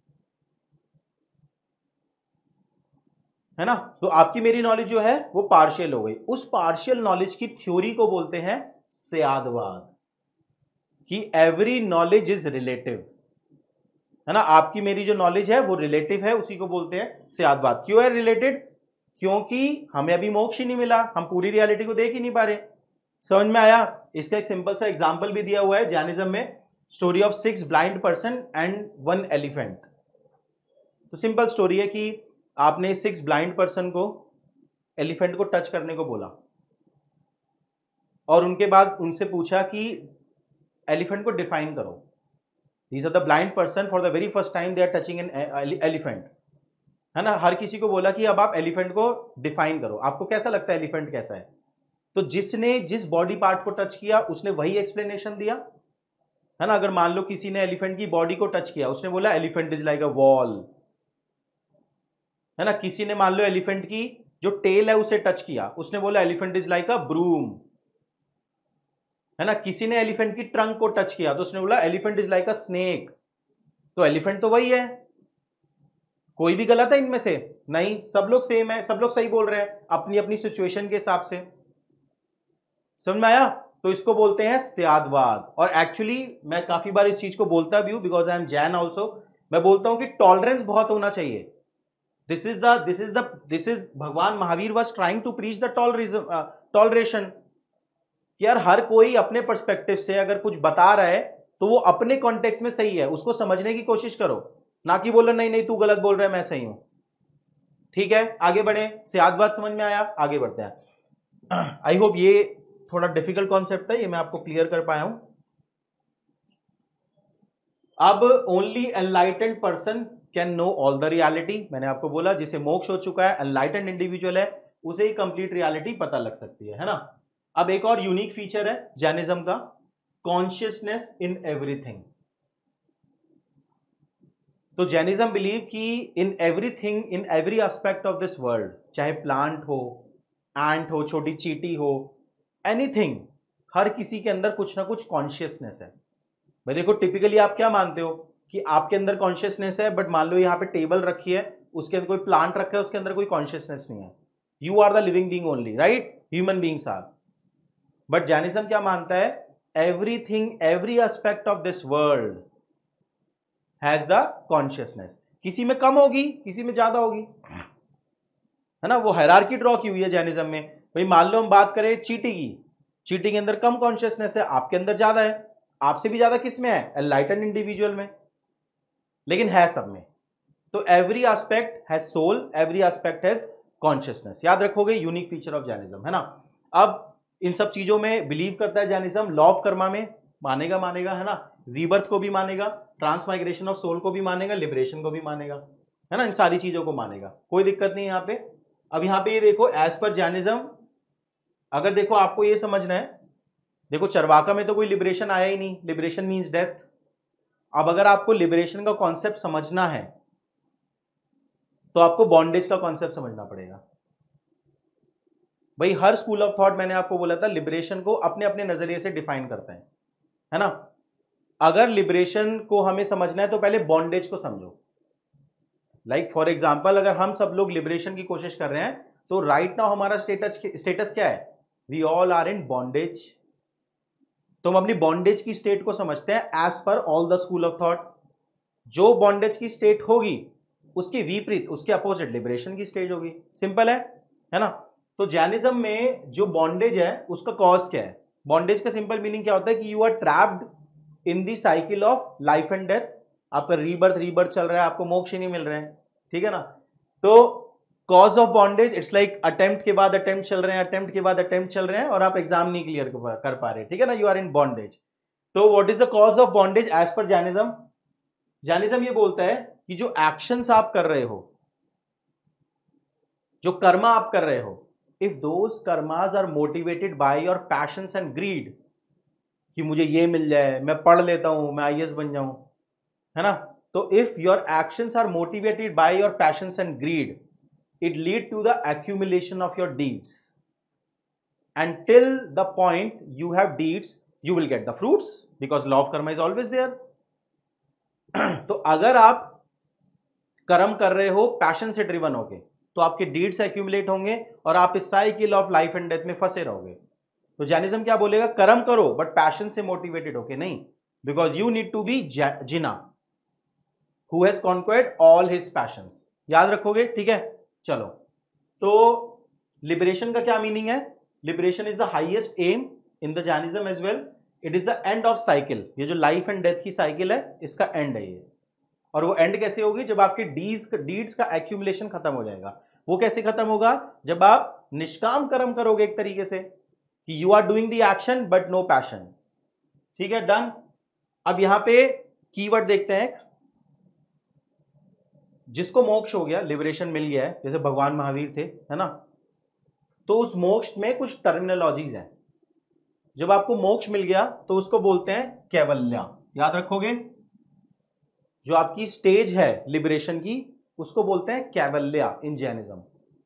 है ना। तो आपकी मेरी नॉलेज जो है वो पार्शियल हो गई। उस पार्शियल नॉलेज की थ्योरी को बोलते हैं स्यादवाद, कि एवरी नॉलेज इज रिलेटिव, है ना। आपकी मेरी जो नॉलेज है वो रिलेटिव है, उसी को बोलते हैं स्यादवाद। क्यों है रिलेटेड? क्योंकि हमें अभी मोक्ष ही नहीं मिला, हम पूरी रियलिटी को देख ही नहीं पा रहे। समझ में आया? इसका एक सिंपल सा एग्जांपल भी दिया हुआ है जैनिज्म में, story of 6 blind person and 1 elephant. तो सिंपल स्टोरी है कि आपने 6 ब्लाइंड पर्सन को एलिफेंट को टच करने को बोला और उनके बाद उनसे पूछा कि एलिफेंट को डिफाइन करो। These are the blind person, for the very first time they are touching an elephant, है ना। हर किसी को बोला कि अब आप एलिफेंट को डिफाइन करो, आपको कैसा लगता है एलिफेंट कैसा है? तो जिसने जिस बॉडी पार्ट को टच किया उसने वही एक्सप्लेनेशन दिया, है ना। अगर मान लो किसी ने एलिफेंट की बॉडी को टच किया, उसने बोला elephant is like a wall, है ना। किसी ने मान लो एलिफेंट की जो टेल है उसे टच किया, उसने बोला elephant is like a broom, है ना। किसी ने एलिफेंट की ट्रंक को टच किया तो उसने बोला elephant is like a snake. तो एलिफेंट तो वही है, कोई भी गलत है इनमें से? नहीं, सब लोग सेम है, सब लोग सही बोल रहे हैं अपनी अपनी सिचुएशन के हिसाब से। समझ में आया? तो इसको बोलते हैं स्यादवाद। और एक्चुअली मैं काफी बार इस चीज को बोलता भी हूं, because I am Jain also. मैं बोलता हूं कि टॉलरेंस बहुत होना चाहिए। This is Bhagwan Mahavir was trying to preach the toleration. यार हर कोई अपने पर्सपेक्टिव से अगर कुछ बता रहा है तो वो अपने कॉन्टेक्स्ट में सही है, उसको समझने की कोशिश करो, ना कि बोलो नहीं नहीं तू गलत बोल रहा है मैं सही हूं। ठीक है, आगे बढ़े। स्यादवाद समझ में आया? आगे बढ़ते हैं। आई होप ये थोड़ा डिफिकल्ट कॉन्सेप्ट है, ये मैं आपको क्लियर कर पाया हूं। अब only enlightened person can know all the reality. मैंने आपको बोला जिसे मोक्ष हो चुका है, एनलाइटेंड इंडिविजुअल है, उसे ही कंप्लीट रियलिटी पता लग सकती है ना। अब एक और यूनिक फीचर है जैनिज्म का, कॉन्शियसनेस इन एवरीथिंग। तो जैनिज्म बिलीव कि in everything, in every aspect of this world, चाहे प्लांट हो, एंट हो, छोटी चींटी हो, एनीथिंग, हर किसी के अंदर कुछ ना कुछ कॉन्शियसनेस है। भाई देखो टिपिकली आप क्या मानते हो कि आपके अंदर कॉन्शियसनेस है, बट मान लो यहाँ पे टेबल रखी है, उसके अंदर कोई प्लांट रखा है, उसके अंदर कोई कॉन्शियसनेस नहीं है। You are the living being only, right? Human beings are. But Jainism क्या मानता है? Everything, every aspect of this world has the consciousness. किसी में कम होगी, किसी में ज्यादा होगी, है ना। वो हायरार्की ड्रॉ की हुई है जैनिज्म में। भाई मान लो हम बात करें चींटी की, चींटी के अंदर कम कॉन्शियसनेस है, आपके अंदर ज्यादा है। आपसे भी ज्यादा किस में है? एनलाइटेंड इंडिविजुअल में, लेकिन है सब में। तो every aspect has soul, every aspect has consciousness. याद रखोगे, यूनिक फीचर ऑफ जैनिज्म, है ना। अब इन सब चीजों में बिलीव करता है जैनिज्म। लॉ ऑफ कर्मा में मानेगा, है ना। रीबर्थ को भी मानेगा, ट्रांसमाइग्रेशन ऑफ सोल को भी मानेगा, लिबरेशन को भी मानेगा, है ना। इन सारी चीजों को मानेगा, कोई दिक्कत नहीं यहाँ पे। अब यहाँ पे ये देखो, एज पर जैनिज्म, अगर देखो आपको ये समझना है, देखो चरवाका में तो कोई लिबरेशन आया ही नहीं, लिबरेशन मीन्स डेथ। अब अगर आपको लिबरेशन का कॉन्सेप्ट समझना है तो आपको बॉन्डेज का कॉन्सेप्ट समझना पड़ेगा। भाई हर स्कूल ऑफ थॉट, मैंने आपको बोला था, लिबरेशन को अपने अपने नजरिए से डिफाइन करते हैं, है ना। अगर लिबरेशन को हमें समझना है तो पहले बॉन्डेज को समझो। लाइक फॉर एग्जाम्पल, अगर हम सब लोग लिबरेशन की कोशिश कर रहे हैं तो राइट नाउ हमारा स्टेटस क्या है? We all are in bondage. तो हम अपनी बॉन्डेज की स्टेट को समझते हैं as per all the school of thought. जो बॉन्डेज की स्टेट होगी उसके विपरीत, उसके अपोजिट लिबरेशन की स्टेज होगी। सिंपल है ना। तो जैनिज्म में जो बॉन्डेज है उसका कॉज क्या है? बॉन्डेज का सिंपल मीनिंग क्या होता है कि you are trapped in the cycle of life and death. आपका रीबर्थ चल रहा है, आपको मोक्ष ही नहीं मिल रहे हैं, ठीक है ना। तो cause of bondage, it's like attempt के बाद अटेम्प्ट चल रहे हैं, अटेम्प्ट के बाद अटेम्प्ट चल रहे हैं, और आप एग्जाम नहीं क्लियर कर पा रहे, ठीक है ना। You are in bondage. तो what is the cause of bondage as per Jainism? Jainism ये बोलता है कि जो एक्शंस आप कर रहे हो, जो कर्मा आप कर रहे हो, if those karmas are motivated by your passions and greed, कि मुझे ये मिल जाए, मैं पढ़ लेता हूं, मैं आईएएस बन जाऊं, है ना। तो if your actions are motivated by your passions and greed, it lead to the accumulation of your deeds, and till the point you have deeds you will get the fruits, because law of karma is always there. तो अगर आप कर्म कर रहे हो पैशन से ड्रिवन होके, तो आपके डीड्स एक्यूमुलेट होंगे और आप इस cycle of life and death में फंसे रहोगे। तो जैनिज्म क्या बोलेगा? कर्म करो बट पैशन से मोटिवेटेड होके नहीं, because you need to be Jina who has conquered all his passions. याद रखोगे, ठीक है। चलो, तो लिबरेशन का क्या मीनिंग है? Liberation is the highest aim in the Jainism as well, it is the end of cycle. ये जो लाइफ एंड डेथ की साइकिल है, इसका एंड है ये। और वो एंड कैसे होगी? जब आपके डीड्स का एक्यूमुलेशन खत्म हो जाएगा। वो कैसे खत्म होगा? जब आप निष्काम कर्म करोगे एक तरीके से, कि you are doing the action but no passion. ठीक है, डन। अब यहां पे कीवर्ड देखते हैं। जिसको मोक्ष हो गया, लिबरेशन मिल गया है, जैसे भगवान महावीर थे, है ना, तो उस मोक्ष में कुछ टर्मिनोलॉजीज हैं। जब आपको मोक्ष मिल गया तो उसको बोलते हैं कैवल्या। याद रखोगे, जो आपकी स्टेज है लिबरेशन की, उसको बोलते हैं कैवल्या इन जैनिज्म।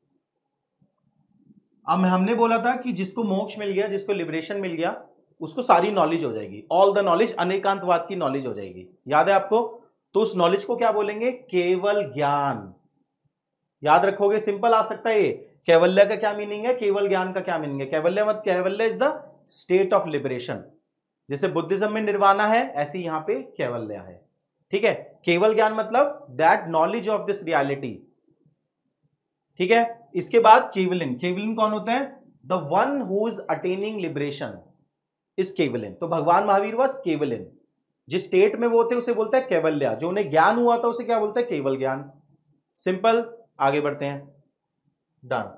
अब हमने बोला था कि जिसको मोक्ष मिल गया, जिसको लिबरेशन मिल गया, उसको सारी नॉलेज हो जाएगी, ऑल द नॉलेज, अनेकांतवाद की नॉलेज हो जाएगी। याद है आपको? तो उस नॉलेज को क्या बोलेंगे? केवल ज्ञान। याद रखोगे, सिंपल आ सकता है ये। कैवल्य का क्या मीनिंग है? केवल ज्ञान का क्या मीनिंग है? Kaivalya is the state of liberation. जैसे बुद्धिज्म में निर्वाणा है, ऐसे यहां पे कैवल्य है। ठीक है, केवल ज्ञान मतलब that knowledge of this reality. ठीक है, इसके बाद केवलिन। केवलिन कौन होता है? The one who is attaining liberation is kevalin. तो भगवान महावीर वॉज केवलिन। जिस स्टेट में वो थे उसे बोलते हैं कैवल्य। जो उन्हें ज्ञान हुआ था उसे क्या बोलते हैं? केवल ज्ञान। सिंपल, आगे बढ़ते हैं। डन,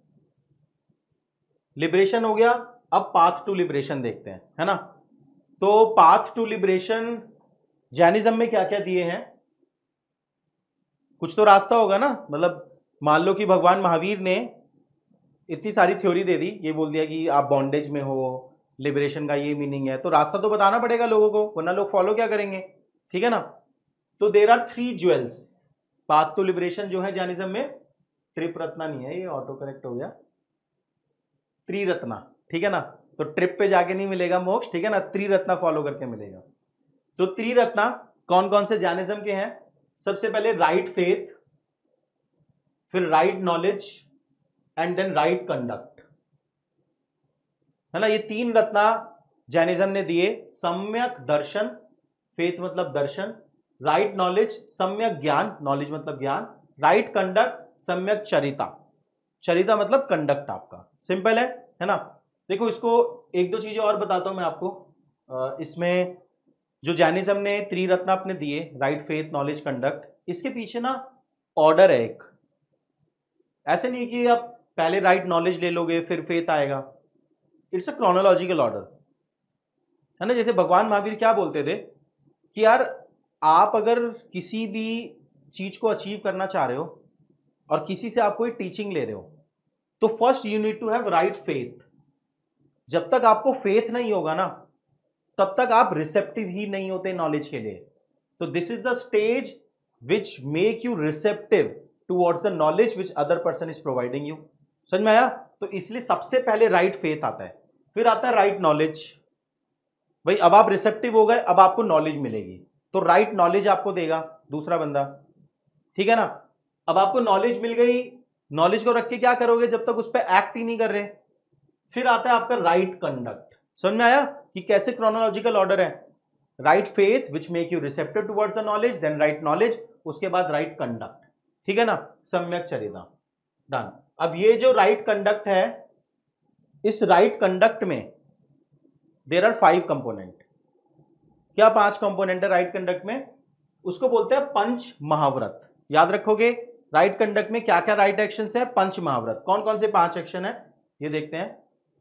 लिबरेशन हो गया। अब पाथ टू लिबरेशन देखते हैं, है ना। तो पाथ टू लिबरेशन जैनिज्म में क्या क्या दिए हैं? कुछ तो रास्ता होगा ना। मतलब मान लो कि भगवान महावीर ने इतनी सारी थ्योरी दे दी, ये बोल दिया कि आप बॉन्डेज में हो, लिबरेशन का ये मीनिंग है, तो रास्ता तो बताना पड़ेगा लोगों को, वरना लोग फॉलो क्या करेंगे? ठीक है ना। तो there are 3 jewels. Path to liberation जो है जैनिज्म में, त्रिप्रत्ना नहीं है, ये ऑटो करेक्ट हो गया, त्रिरत्ना। ठीक है ना। तो ट्रिप पे जाके नहीं मिलेगा मोक्ष, ठीक है ना, त्रिरत्ना फॉलो करके मिलेगा। तो त्रिरत्ना कौन कौन से जैनिज्म के हैं? सबसे पहले राइट फेथ, फिर right knowledge and then right conduct, है ना। ये 3 रत्ना जैनिज्म ने दिए। सम्यक दर्शन, फेथ मतलब दर्शन, राइट नॉलेज, सम्यक ज्ञान, नॉलेज मतलब ज्ञान, राइट कंडक्ट, सम्यक चरिता। चरिता मतलब कंडक्ट आपका। सिंपल है ना। देखो, इसको एक दो चीजें और बताता हूं मैं आपको। इसमें जो जैनिज्म ने त्रिरत्न अपने दिए, राइट फेथ नॉलेज कंडक्ट, इसके पीछे ना ऑर्डर है एक। ऐसे नहीं कि आप पहले राइट नॉलेज ले लोगे फिर फेथ आएगा। इट्स अ क्रोनोलॉजिकल ऑर्डर, है ना। जैसे भगवान महावीर क्या बोलते थे कि यार, आप अगर किसी भी चीज को अचीव करना चाह रहे हो और किसी से आप कोई टीचिंग ले रहे हो, तो first you need to have right faith. जब तक आपको फेथ नहीं होगा ना, तब तक आप रिसेप्टिव ही नहीं होते नॉलेज के लिए। तो this is the stage which make you receptive towards the knowledge which other person is providing you. समझ में आया? तो इसलिए सबसे पहले राइट फेथ आता है, फिर आता है राइट नॉलेज। भाई, अब आप रिसेप्टिव हो गए, अब आपको नॉलेज मिलेगी, तो राइट नॉलेज आपको देगा दूसरा बंदा। ठीक है ना। अब आपको नॉलेज मिल गई, नॉलेज को रख के क्या करोगे जब तक उस पर एक्ट ही नहीं कर रहे? फिर आता है आपका राइट कंडक्ट। समझ में आया कि कैसे क्रोनोलॉजिकल ऑर्डर है? Right faith which make you receptive towards the knowledge, then right knowledge, उसके बाद राइट कंडक्ट। ठीक है ना, सम्यक चरिता। डन। अब ये जो राइट कंडक्ट है, इस राइट कंडक्ट में देयर आर 5 कंपोनेंट। क्या 5 कंपोनेंट है राइट कंडक्ट में? उसको बोलते हैं पंच महाव्रत। याद रखोगे, राइट कंडक्ट में क्या क्या राइट एक्शन है? पंच महाव्रत। कौन कौन से 5 एक्शन है ये देखते हैं।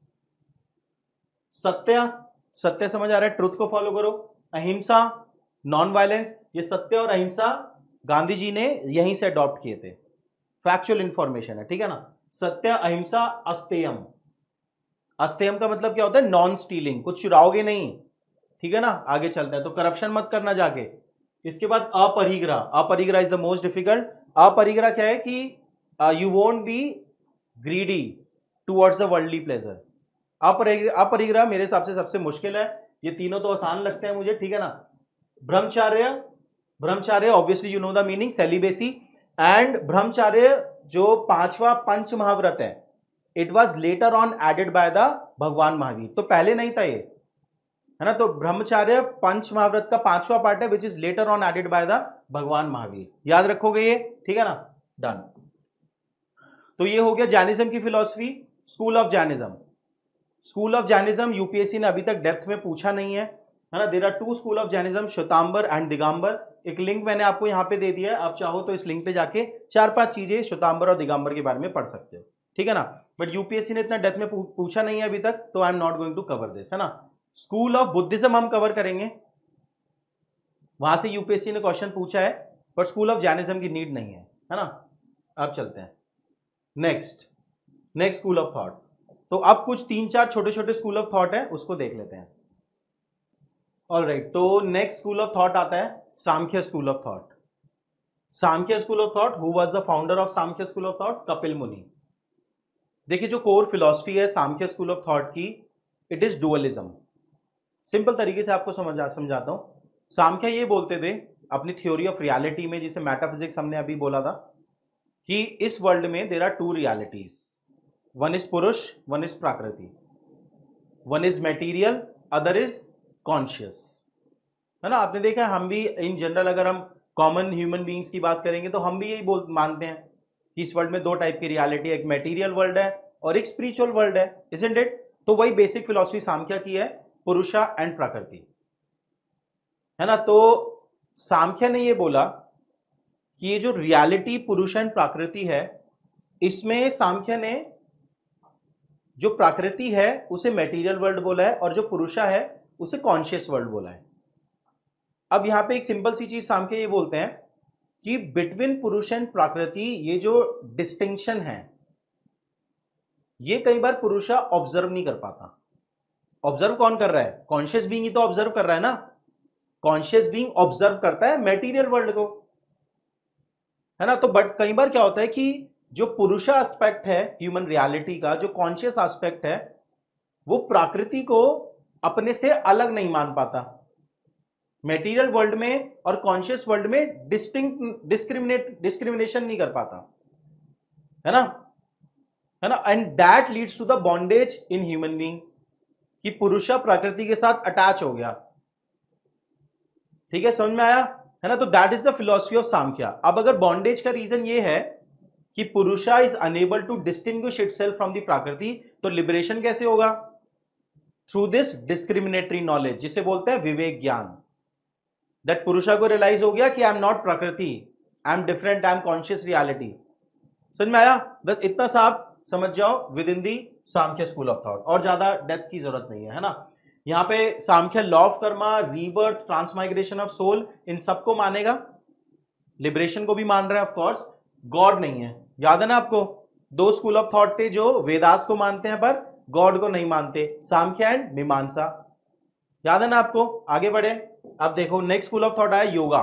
सत्य, सत्य समझ आ रहा है, ट्रुथ को फॉलो करो। अहिंसा, नॉन वायलेंस, ये सत्य और अहिंसा गांधी जी ने यहीं से अडॉप्ट किए थे, फैक्चुअल इंफॉर्मेशन है। ठीक है ना। सत्य, अहिंसा, अस्तेयम। अस्तेयम का मतलब क्या होता है? नॉन स्टीलिंग, कुछ चुराओगे नहीं। ठीक है ना। आगे चलता है, तो करप्शन मत करना जाके। इसके बाद अपरिग्रह। अपरिग्रह इज द मोस्ट डिफिकल्ट। अपरिग्रह क्या है कि you won't be greedy towards the worldly pleasure. Aparigraha मेरे हिसाब से सबसे मुश्किल है। ये तीनों तो आसान लगते हैं मुझे, ठीक है ना। Brahmacharya, brahmacharya obviously you know the meaning, celibacy. And brahmacharya जो 5वां पंच महाव्रत है, it was later on added by the Bhagwan Mahavir. तो पहले नहीं था ये, है ना। तो ब्रह्मचार्य पंच महाव्रत का 5वां पार्ट है, which is later on added by the Bhagwan Mahavir. याद रखोगे ये, ठीक है ना। डन। तो ये हो गया जैनिज्म की philosophy, school of Jainism. School of Jainism UPSC ने अभी तक डेप्थ में पूछा नहीं है ना। There are two school of Jainism, Shvetambar and Digambar. एक लिंक मैंने आपको यहाँ पे दे दिया है, आप चाहो तो इस लिंक पे जाके 4-5 चीजें श्वेतांबर और दिगंबर के बारे में पढ़ सकते हो, ठीक है ना। बट यूपीएससी ने इतना डेप्थ में पूछा नहीं है अभी तक, तो I am not going to cover this, है ना। स्कूल ऑफ बुद्धिज्म हम कवर करेंगे, वहां से यूपीएससी ने क्वेश्चन पूछा है, पर स्कूल ऑफ जैनिज्म की नीड नहीं है ना। अब चलते हैं नेक्स्ट स्कूल ऑफ थॉट। तो अब कुछ 3-4 छोटे छोटे स्कूल ऑफ थॉट है, उसको देख लेते हैं। ऑलराइट, तो नेक्स्ट स्कूल ऑफ थॉट आता है Samkhya school of thought. Samkhya school of thought, who was the founder of Samkhya school of thought? Kapil Muni. देखिए जो कोर फिलॉसफी है सांख्य स्कूल ऑफ थॉट की, इट इज डुअलिज्म। सिंपल तरीके से आपको समझाता हूं। सांख्य ये बोलते थे अपनी थ्योरी ऑफ रियलिटी में, जिसे मेटाफिजिक्स हमने अभी बोला था, कि इस वर्ल्ड में there are two realities, one is purusha, one is prakriti, one is material, other is conscious, है ना। आपने देखा है, हम भी इन जनरल अगर हम कॉमन ह्यूमन बीइंग्स की बात करेंगे तो हम भी यही मानते हैं कि इस वर्ल्ड में दो टाइप की रियलिटी है, एक मेटीरियल वर्ल्ड है और एक स्पिरिचुअल वर्ल्ड है, इजंट इट। तो वही बेसिक फिलॉसफी सांख्य की है, पुरुषा एंड प्रकृति, है ना। तो सांख्य ने ये बोला कि ये जो रियलिटी पुरुष एंड प्रकृति है, इसमें सांख्य ने जो प्रकृति है उसे मेटीरियल वर्ल्ड बोला है और जो पुरुषा है उसे कॉन्शियस वर्ल्ड बोला है। अब यहां पे एक सिंपल सी चीज सांख्य ये बोलते हैं कि बिटवीन पुरुष एंड प्रकृति ये जो डिस्टिंक्शन है, ये कई बार पुरुषा ऑब्जर्व नहीं कर पाता। ऑब्जर्व कौन कर रहा है? कॉन्शियस बीइंग ही तो ऑब्जर्व कर रहा है ना। कॉन्शियस बीइंग ऑब्जर्व करता है मेटीरियल वर्ल्ड को, है ना। तो बट कई बार क्या होता है कि जो पुरुषा एस्पेक्ट है ह्यूमन रियलिटी का, जो कॉन्शियस एस्पेक्ट है, वो प्रकृति को अपने से अलग नहीं मान पाता। मेटीरियल वर्ल्ड में और कॉन्शियस वर्ल्ड में डिस्क्रिमिनेशन नहीं कर पाता, है ना, है ना। And that leads to the bondage in human being, कि पुरुषा प्रकृति के साथ अटैच हो गया। ठीक है, समझ में आया, है ना। तो that is the philosophy of Samkhya. अब अगर बॉन्डेज का रीजन ये है कि purusha is unable to distinguish itself from the prakriti, तो लिबरेशन कैसे होगा? थ्रू दिस डिस्क्रिमिनेटरी नॉलेज, जिसे बोलते हैं विवेक ज्ञान। दैट पुरुषा को रियलाइज हो गया कि आई am not prakriti, I am different, I am conscious reality. समझ में आया? बस इतना सा आप समझ जाओ within the Samkhya school of thought, और ज्यादा डेप्थ की जरूरत नहीं है ना। यहां पे Samkhya law of karma, rebirth, transmigration of soul, इन सबको मानेगा, लिबरेशन को भी मान रहा है, ऑफ कोर्स। गॉड नहीं है, याद है ना आपको। दो स्कूल ऑफ थॉट थे जो वेदास को मानते हैं पर गॉड को नहीं मानते, सांख्य एंड मीमांसा, याद है ना आपको। आगे बढ़े, अब देखो नेक्स्ट स्कूल ऑफ थॉट आया योगा।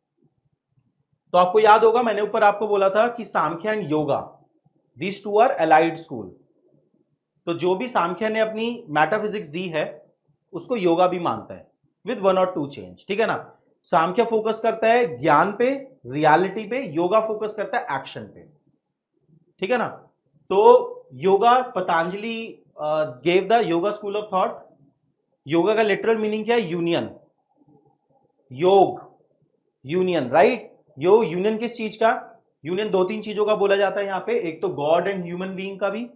तो आपको याद होगा मैंने ऊपर आपको बोला था कि Samkhya and yoga, these two are allied school. तो जो भी सांख्य ने अपनी मेटाफिजिक्स दी है उसको योगा भी मानता है, विद 1 or 2 चेंज, ठीक है ना। सांख्य फोकस करता है ज्ञान पे, रियलिटी पे, योगा फोकस करता है एक्शन पे, ठीक है ना। तो yoga, Patanjali gave the yoga school of thought. Yoga का लिटरल मीनिंग क्या है? यूनियन, योग, यूनियन, राइट। यो यूनियन किस चीज का? यूनियन 2-3 चीजों का बोला जाता है यहां पे। एक तो गॉड एंड ह्यूमन बीइंग का भी,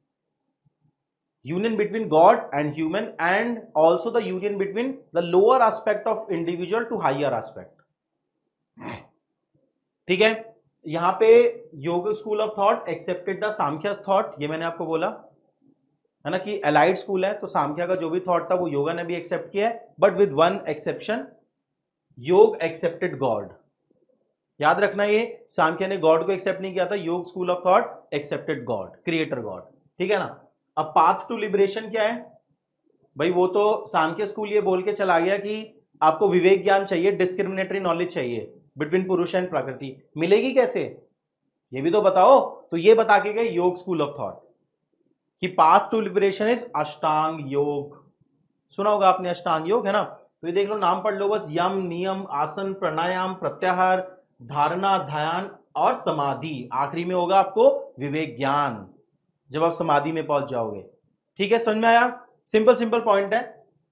union between god and human, and also the union between the lower aspect of individual to higher aspect, ठीक है। यहां पे yoga school of thought accepted the Samkhya's thought, ये मैंने आपको बोला है ना कि एलाइड स्कूल है, तो सांख्य का जो भी थॉट था वो योगा ने भी एक्सेप्ट किया है, but with 1 exception, Yoga accepted God. याद रखना, ये सांख्य ने गॉड को एक्सेप्ट नहीं किया था, Yoga school of thought accepted God, creator God, ठीक है ना। अब पाथ टू लिबरेशन क्या है भाई? वो तो सांख्य स्कूल ये बोल के चला गया कि आपको विवेक ज्ञान चाहिए, डिस्क्रिमिनेटरी नॉलेज चाहिए बिटवीन पुरुष एंड प्रकृति, मिलेगी कैसे ये भी तो बताओ। तो ये बता के गए योग स्कूल ऑफ थॉट कि path to liberation is Ashtanga Yoga. सुना होगा आपने अष्टांग योग, है ना। तो ये देख लो, नाम पढ़ लो बस, यम, नियम, आसन, प्राणायाम, प्रत्याहार, धारणा, ध्यान और समाधि। आखिरी में होगा आपको विवेक ज्ञान, जब आप समाधि में पहुंच जाओगे, ठीक है। समझ में आया? सिंपल सिंपल पॉइंट है।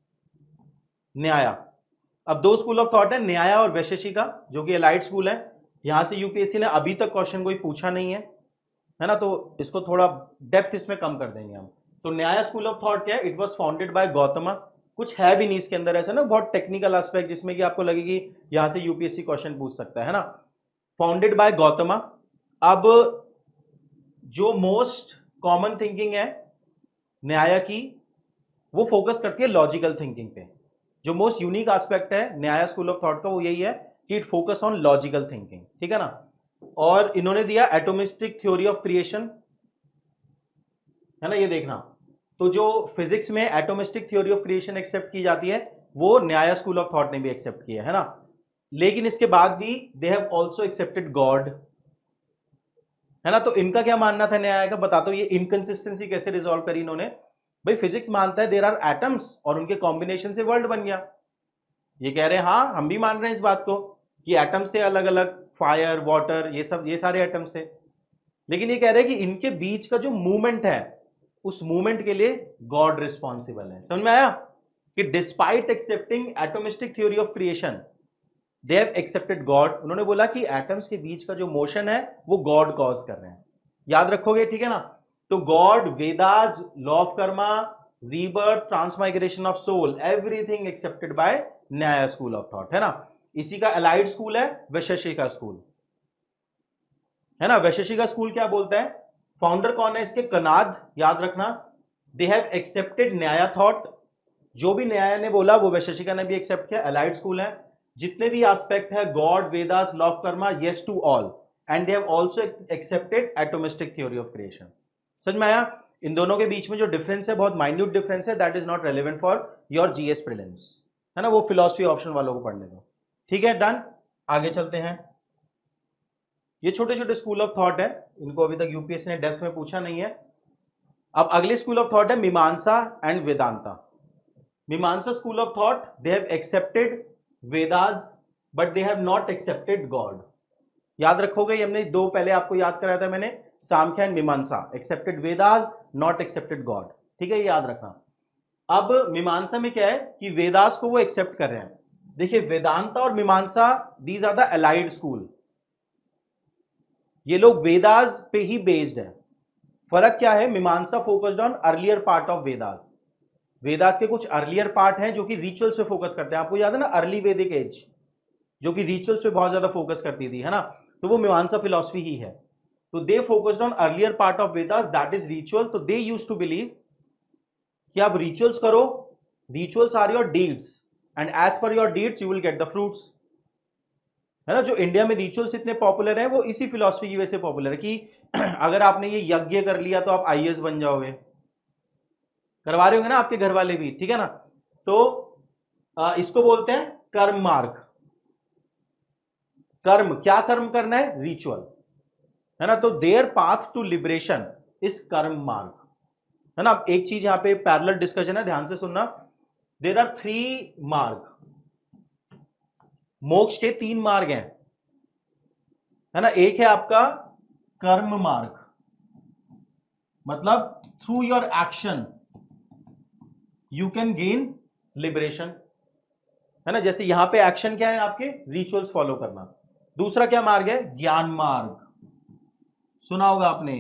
न्याय, अब 2 स्कूल ऑफ थॉट है, न्याय और वैशेषिका, जो कि एलाइड स्कूल है। यहां से यूपीएससी ने अभी तक क्वेश्चन कोई पूछा नहीं है ना, तो इसको थोड़ा डेप्थ इसमें कम कर देंगे हम, तो न्याय स्कूल ऑफ थॉट क्या है? It was founded by Gautam. कुछ है भी नहीं इसके अंदर ऐसा ना बहुत टेक्निकल एस्पेक्ट जिसमें कि आपको लगेगी यहां से यूपीएससी क्वेश्चन पूछ सकता है ना। Founded by Gautam. अब जो मोस्ट कॉमन थिंकिंग है न्याय की वो फोकस करती है लॉजिकल थिंकिंग पे। जो मोस्ट यूनिक एस्पेक्ट है न्याय स्कूल ऑफ थॉट का वो यही है कि it focus on logical thinking, ठीक है ना। और इन्होंने दिया एटोमिस्टिक थ्योरी ऑफ क्रिएशन, है ना, ये देखना। तो जो फिजिक्स में atomistic theory of creation accept की जाती है वो न्याय स्कूल ऑफ थॉट ने भी एक्सेप्ट किया है ना। लेकिन इसके बाद भी they have also accepted God, है ना। तो इनका क्या मानना था न्याय का, बताता हूं ये इनकंसिस्टेंसी कैसे रिजॉल्व करी इन्होंने। भाई फिजिक्स मानता है देयर आर एटम्स और उनके कॉम्बिनेशन से वर्ल्ड बन गया। ये कह रहे हैं हाँ हम भी मान रहे हैं इस बात को कि एटम्स थे अलग अलग, फायर वाटर ये सब ये सारे एटम्स थे। लेकिन ये कह रहे हैं कि इनके बीच का जो मूवमेंट है उस मूवमेंट के लिए गॉड रिस्पॉन्सिबल है। समझ में आया कि despite accepting atomistic theory of creation they have accepted God. उन्होंने बोला कि एटम्स के बीच का जो मोशन है वो गॉड कॉज कर रहे हैं। याद रखोगे, ठीक है ना। तो God, Vedas, law of karma, rebirth, transmigration of soul, everything accepted by Nyaya school of thought, है ना। इसी का अलाइड स्कूल है वैशेषिका स्कूल, है ना। वैशेषिका स्कूल क्या बोलता है, फाउंडर कौन है इसके, कनाद, याद रखना। They have accepted Nyaya thought, जो भी न्याय ने बोला वो वैशेषिका ने भी एक्सेप्ट किया। अलाइड स्कूल है, जितने भी एस्पेक्ट है God, Vedas, law of karma, yes to all, and they have also accepted atomistic theory of creation. समझ में आया। इन दोनों के बीच में जो डिफरेंस है बहुत माइन्यूट डिफरेंस है, that is not relevant for your GS prelims, है ना। वो फिलॉसफी ऑप्शन वालों को पढ़ने दो, ठीक है। डन, आगे चलते हैं। ये छोटे छोटे स्कूल ऑफ थॉट है, इनको अभी तक यूपीएससी ने डेप्थ में पूछा नहीं है। अब अगले स्कूल ऑफ थॉट है मीमांसा and Vedanta. Mimamsa school of thought they have accepted Vedas but they have not accepted God. याद रखोगे, हमने दो पहले आपको याद कराया था मैंने, Sankhya and Mimamsa, accepted Vedas not accepted God, ठीक है, ये याद रखना। अब मीमांसा में क्या है कि वेदास को वो एक्सेप्ट कर रहे हैं। देखिए वेदांता और Mimamsa these are the allied school, ये लोग वेदास पे ही बेस्ड है। फर्क क्या है, Mimamsa focused on earlier part of Vedas. Vedas के कुछ अर्लियर पार्ट हैं जो कि रिचुअल्स पे फोकस करते हैं। आपको याद है ना अर्ली वैदिक एज जो कि रिचुअल्स पे बहुत ज्यादा फोकस करती थी, है ना। तो वो मीमांसा फिलॉसफी ही है। तो they focused on earlier part of Vedas, that is ritual. तो दे यूज्ड टू बिलीव कि आप रिचुअल्स करो, rituals are your deeds and as per your deeds you will get the fruits, है ना। जो इंडिया में रिचुअल्स इतने पॉपुलर है वो इसी फिलॉसफी की वजह से पॉपुलर है कि अगर आपने ये यज्ञ कर लिया तो आप आईएएस बन जाओगे, करवा रहे होंगे ना आपके घर वाले भी, ठीक है ना। तो इसको बोलते हैं कर्म मार्ग। कर्म, क्या कर्म करना है, रिचुअल, है ना। तो their path to liberation is karma marga, है ना। अब एक चीज यहां पे पैरेलल डिस्कशन है, ध्यान से सुनना। देयर आर 3 मार्ग, मोक्ष के 3 मार्ग हैं, है ना। एक है आपका कर्म मार्ग, मतलब through your action you can gain liberation, है ना। जैसे यहां पे एक्शन क्या है आपके, रिचुअल्स फॉलो करना। दूसरा क्या मार्ग है, ज्ञान मार्ग, सुना होगा आपने।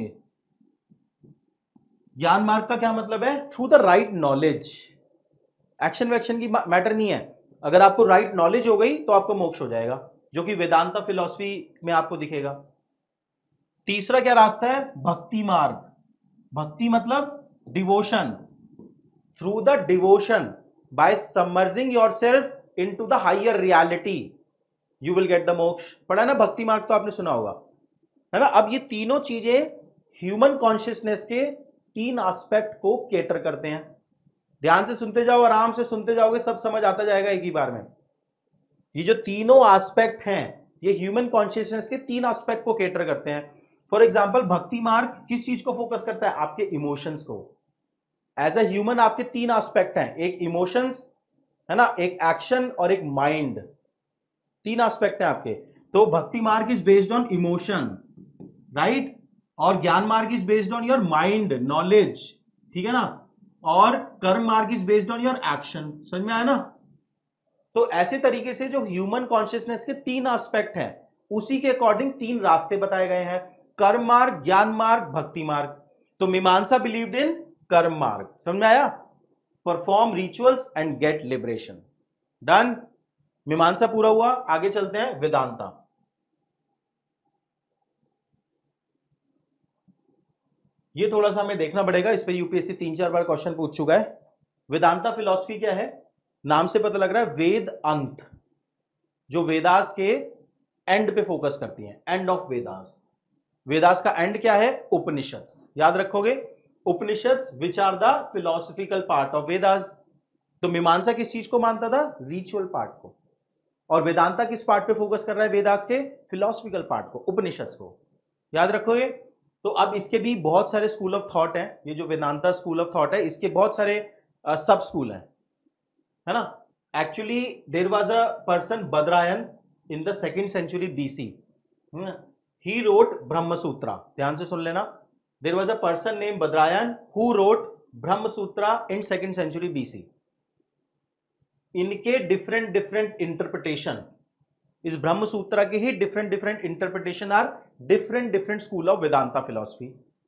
ज्ञान मार्ग का क्या मतलब है, through the right knowledge. Action वैक्शन की मैटर नहीं है, अगर आपको राइट नॉलेज हो गई तो आपको मोक्ष हो जाएगा, जो कि वेदांता फिलॉसफी में आपको दिखेगा। तीसरा क्या रास्ता है, भक्ति मार्ग। भक्ति मतलब devotion, through the devotion by submerging yourself into the higher reality you will get the moksha. पढ़ा ना भक्ति मार्ग, तो आपने सुना होगा, है ना। अब ये तीनों चीजें ह्यूमन कॉन्शियसनेस के 3 एस्पेक्ट को केटर करते हैं। ध्यान से सुनते जाओ, आराम से सुनते जाओगे, सब समझ आता जाएगा एक ही बार में। ये जो तीनों एस्पेक्ट हैं ये ह्यूमन कॉन्शियसनेस के 3 एस्पेक्ट को केटर करते हैं। फॉर एग्जांपल भक्ति मार्ग किस चीज को फोकस करता है, आपके इमोशंस को। एज अ ह्यूमन आपके 3 एस्पेक्ट हैं, एक इमोशंस, है ना, एक एक्शन और एक माइंड, 3 एस्पेक्ट हैं आपके। तो bhakti marga is based on emotion, right, और gyan marga is based on your mind knowledge, ठीक है ना, और karma marga is based on your action. समझ में आया ना। तो ऐसे तरीके से जो ह्यूमन कॉन्शियसनेस के 3 एस्पेक्ट हैं उसी के अकॉर्डिंग 3 रास्ते बताए गए हैं, कर्म मार्ग, ज्ञान मार्ग, भक्ति मार्ग। तो मीमांसा बिलीव्ड इन कर्म मार्ग, समझ में आया? Perform rituals and get liberation. Done, Mimamsa पूरा हुआ। आगे चलते हैं वेदांता। ये थोड़ा सा हमें देखना पड़ेगा, इस पे यूपीएससी 3-4 बार क्वेश्चन पूछ चुका है। वेदांता फिलॉसफी क्या है? नाम से पता लग रहा है वेद अंत, जो वेदास के एंड पे फोकस करती है, एंड ऑफ वेदास। वेदास का एंड क्या है? उपनिषद्स, याद रखोगे। Upanishads which are the philosophical part of Vedas. तो मीमांसा किस चीज को मानता था? रिचुअल पार्ट को। और वेदांता किस पार्ट पे फोकस कर रहा है? वेदास के फिलोसफिकल पार्ट को, उपनिषद्स को, याद रखोगे। तो अब इसके भी बहुत सारे स्कूल ऑफ थॉट हैं। ये जो वेदांता स्कूल ऑफ थॉट है, इसके बहुत सारे सब स्कूल हैं, है ना। Actually there was a person Badrayan in the 2nd century BC, he wrote Brahmasutra. ध्यान से सुन लेना, there was a person name Badrayan who wrote Brahmasutra in 2nd century BC। इनके डिफरेंट डिफरेंट इंटरप्रिटेशन, इस ब्रह्मसूत्र के ही different different interpretation are different different school of Vedanta philosophy.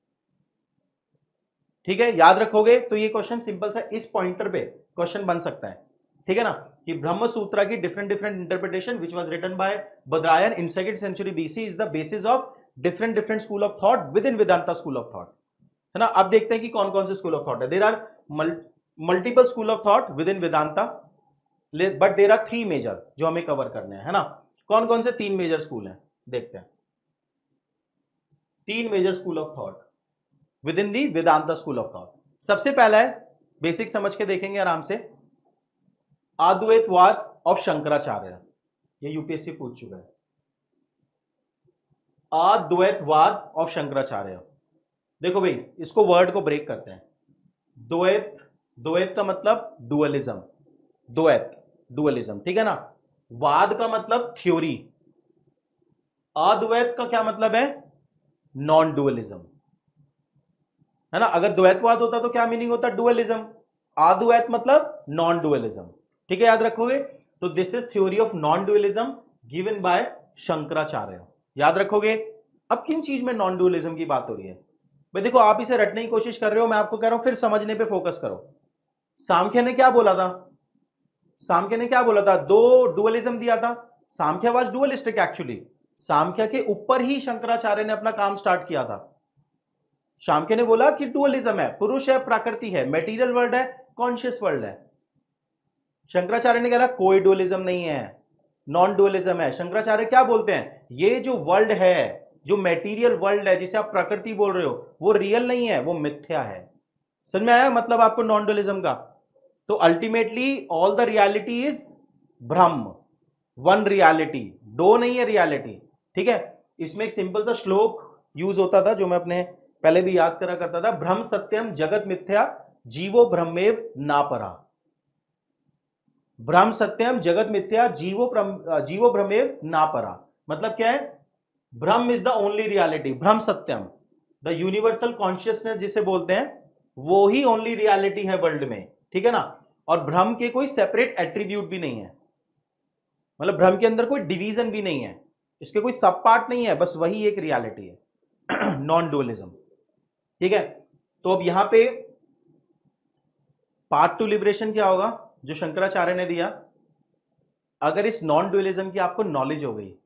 ठीक है, याद रखोगे तो ये क्वेश्चन सिंपल सा इस पॉइंटर पे क्वेश्चन बन सकता है, ठीक है ना, कि ब्रह्मसूत्र की different different interpretation which was written by Badrayan in 2nd century BC is the basis of different different school of thought within Vedanta school of thought, है ना। अब देखते हैं कि कौन कौन से स्कूल ऑफ थॉट है। There are multiple school of thought within Vedanta, but there are 3 major जो हमें कवर करने हैं, है ना। कौन कौन से 3 मेजर स्कूल हैं देखते हैं। 3 major school of thought within the Vedanta school of thought. सबसे पहला है, बेसिक समझ के देखेंगे आराम से, अद्वैतवाद ऑफ शंकराचार्य। ये यूपीएससी पूछ चुका है। अद्वैतवाद ऑफ शंकराचार्य। देखो भाई, इसको वर्ड को ब्रेक करते हैं। द्वैत, द्वैत का मतलब डुअलिज्म, द्वैत डुअलिज्म, ठीक है ना। वाद का मतलब थ्योरी, अद्वैत का क्या मतलब है? नॉन डुअलिज्म, है ना। अगर द्वैतवाद होता तो क्या मीनिंग होता? डुअलिज्म। अद्वैत मतलब नॉन डुअलिज्म, ठीक है, याद रखोगे। तो this is theory of non dualism given by Shankaracharya, याद रखोगे। अब किन चीज में नॉन डुअलिज्म की बात हो रही है भाई? देखो, आप इसे रटने की कोशिश कर रहे हो, मैं आपको कह रहा हूं फिर समझने पे फोकस करो। सांख्य ने क्या बोला था? सांख्य ने क्या बोला था? 2 डुअलिज्म दिया था। Sankhya was dualistic actually. Sankhya के ऊपर ही शंकराचार्य ने अपना काम स्टार्ट किया था। सांख्य ने बोला कि डुअलिज्म है, पुरुष है, प्रकृति है, मेटीरियल वर्ल्ड है, कॉन्शियस वर्ल्ड है। शंकराचार्य ने कहा कोई डुअलिज्म नहीं है, नॉन डुअलिज्म है। शंकराचार्य क्या बोलते हैं? ये जो वर्ल्ड है, जो मेटीरियल वर्ल्ड है, जिसे आप प्रकृति बोल रहे हो, वो रियल नहीं है, वो मिथ्या है। समझ में आया मतलब आपको नॉन डुअलिज्म का? तो ultimately all the reality is Brahman, one reality, दो नहीं है रियलिटी, ठीक है। इसमें एक सिंपल सा श्लोक यूज होता था जो मैं अपने पहले भी याद करा करता था, ब्रह्म सत्यम जगत मिथ्या जीवो ब्रह्मेव ना परा। ब्रह्म सत्यम जगत मिथ्या जीवो ब्रह्मेव ना परा, मतलब क्या है? ब्रह्म is the only reality, Brahma Satyam, the universal consciousness जिसे बोलते हैं, वो ही ओनली रियलिटी है वर्ल्ड में, ठीक है ना। और ब्रह्म के कोई सेपरेट एट्रीब्यूट भी नहीं है, मतलब ब्रह्म के अंदर कोई डिवीजन भी नहीं है, इसके कोई सब पार्ट नहीं है, बस वही एक रियलिटी है, नॉन डुअलिज्म, ठीक है। तो अब यहां पे पार्ट टू लिबरेशन क्या होगा जो शंकराचार्य ने दिया? अगर इस नॉन डुअलिज्म की आपको नॉलेज हो गई,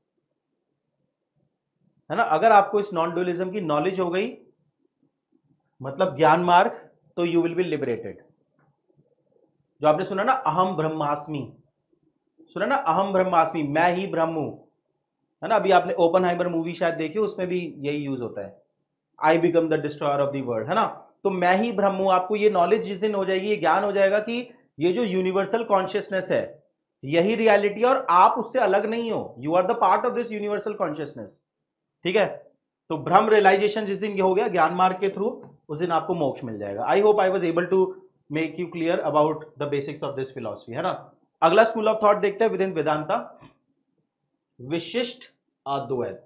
है ना, अगर आपको इस नॉन डुअलिज्म की नॉलेज हो गई, मतलब ज्ञान मार्ग, तो यू विल बी लिबरेटेड। जो आपने सुना ना अहम ब्रह्मास्मि, सुना ना अहम ब्रह्मास्मि, मैं ही ब्रह्म हूं, है ना। अभी आपने ओपनहाइमर मूवी शायद देखी, उसमें भी यही यूज होता है, I become the destroyer of the world, है ना। तो मैं ही ब्रह्म हूं, आपको ये नॉलेज जिस दिन हो जाएगी, ये ज्ञान हो जाएगा कि ये जो यूनिवर्सल कॉन्शियसनेस है यही रियलिटी है और आप उससे अलग नहीं हो, you are the part of this universal consciousness, ठीक है। तो ब्रह्म रियलाइजेशन जिस दिन ये हो गया ज्ञान मार्ग के थ्रू, उस दिन आपको मोक्ष मिल जाएगा। I hope I was able to make you clear about the basics of this philosophy, है ना। अगला स्कूल ऑफ थॉट देखते हैं विद इन वेदांता, विशिष्ट अद्वैत।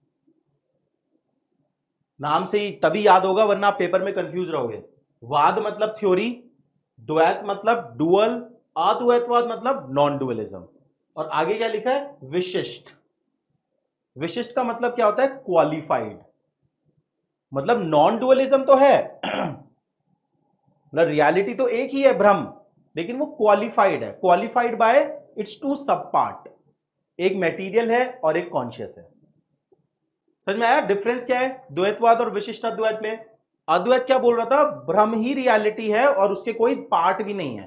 नाम से ही तभी याद होगा, वरना आप पेपर में कंफ्यूज रहोगे। वाद मतलब थ्योरी, द्वैत मतलब डुअल, अद्वैतवाद मतलब नॉन डुअलिज्म, और आगे क्या लिखा है? विशिष्ट। विशिष्ट का मतलब क्या होता है? क्वालिफाइड, मतलब नॉन डुअलिज्म तो है मतलब रियलिटी तो एक ही है ब्रह्म, लेकिन वो क्वालिफाइड है, qualified by its two sub part, एक मेटीरियल है और एक कॉन्शियस है। समझ में आया डिफरेंस क्या है द्वैतवाद और विशिष्ट अद्वैत में? अद्वैत क्या बोल रहा था, ब्रह्म ही रियलिटी है और उसके कोई पार्ट भी नहीं है।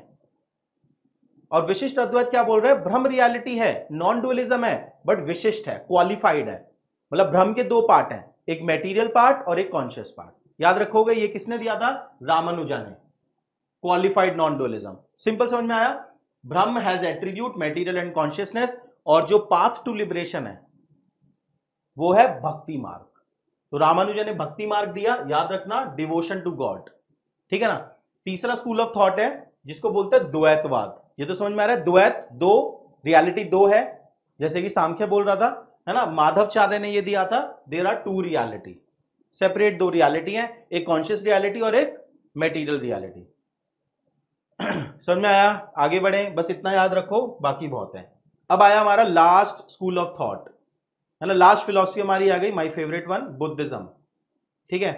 और विशिष्ट अद्वैत क्या बोल रहे हैं, ब्रह्म रियलिटी है, नॉन डुअलिज्म है, बट विशिष्ट है, क्वालिफाइड है। मतलब ब्रह्म के दो पार्ट हैं, एक मेटीरियल पार्ट और एक कॉन्शियस पार्ट। याद रखोगे ये किसने दिया था, रामानुजा ने, क्वालिफाइड नॉन डुअलिज्म। सिंपल समझ में आया? Brahman has attribute material and consciousness, और जो पाथ टू लिबरेशन है वो है भक्ति मार्ग। तो रामानुजा ने भक्ति मार्ग दिया, याद रखना, डिवोशन टू गॉड। ठीक है ना। तीसरा स्कूल ऑफ थॉट है जिसको बोलते हैं द्वैतवाद। ये तो समझ में आ रहा है, द्वैत दो, रियलिटी दो है, जैसे कि सांख्य बोल रहा था, है ना। माधवाचार्य ने ये दिया था, there are two reality, separate दो रियलिटी है, एक कॉन्शियस रियलिटी और एक मेटीरियल रियलिटी। समझ में आया? आगे बढ़े, बस इतना याद रखो, बाकी बहुत है। अब आया हमारा लास्ट स्कूल ऑफ थॉट, है ना, लास्ट फिलॉसफी हमारी आ गई, माय फेवरेट वन, बुद्धिज्म। ठीक है,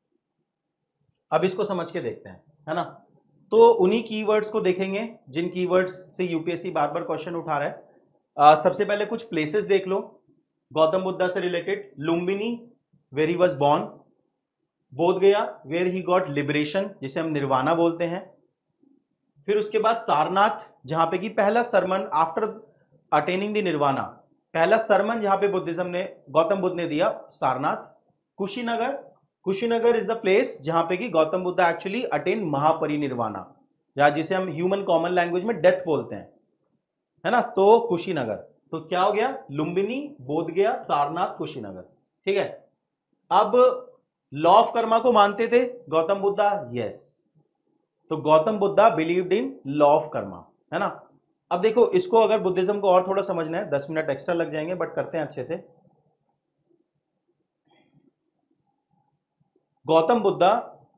अब इसको समझ के देखते हैं, है ना। तो उन्हीं कीवर्ड्स को देखेंगे जिन कीवर्ड्स से यूपीएससी बार बार क्वेश्चन उठा रहा है। सबसे पहले कुछ प्लेसेस देख लो गौतम बुद्धा से related. Lumbini, where he was born. Bodh Gaya, where he got liberation, जिसे हम निर्वाणा बोलते हैं। फिर उसके बाद सारनाथ, जहां पे कि पहला sermon after attaining the nirvana, पहला सरमन जहां पे बुद्धिज्म ने, गौतम बुद्ध ने दिया, Sarnath. Kushinagar, Kushinagar is the place जहां पे कि गौतम बुद्ध एक्चुअली अटेन महापरिनिर्वाणा, या जिसे हम ह्यूमन कॉमन लैंग्वेज में डेथ बोलते हैं, है ना। तो कुशीनगर, तो क्या हो गया, लुम्बिनी, बोध गया, सारनाथ, कुशीनगर। ठीक है। अब लॉ ऑफ कर्मा को मानते थे गौतम बुद्धा, यस। तो Gautam Buddha believed in law of karma, है ना। अब देखो, इसको अगर बुद्धिज्म को और थोड़ा समझना है, 10 मिनट एक्स्ट्रा लग जाएंगे, बट करते हैं अच्छे से। गौतम बुद्धा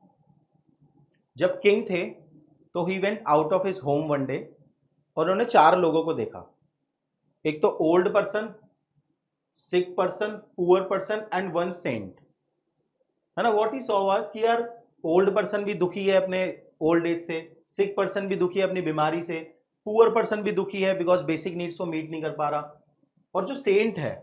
जब किंग थे तो he went out of his home one day, और उन्होंने 4 लोगों को देखा। एक तो old person, sick person, poor person and one saint, है ना। व्हाट ही सॉ वाज कि यार ओल्ड पर्सन भी दुखी है अपने ओल्ड एज से, सिक पर्सन भी दुखी है अपनी बीमारी से, पुअर पर्सन भी दुखी है बिकॉज बेसिक नीड्स को मीट नहीं कर पा रहा, और जो सेंट है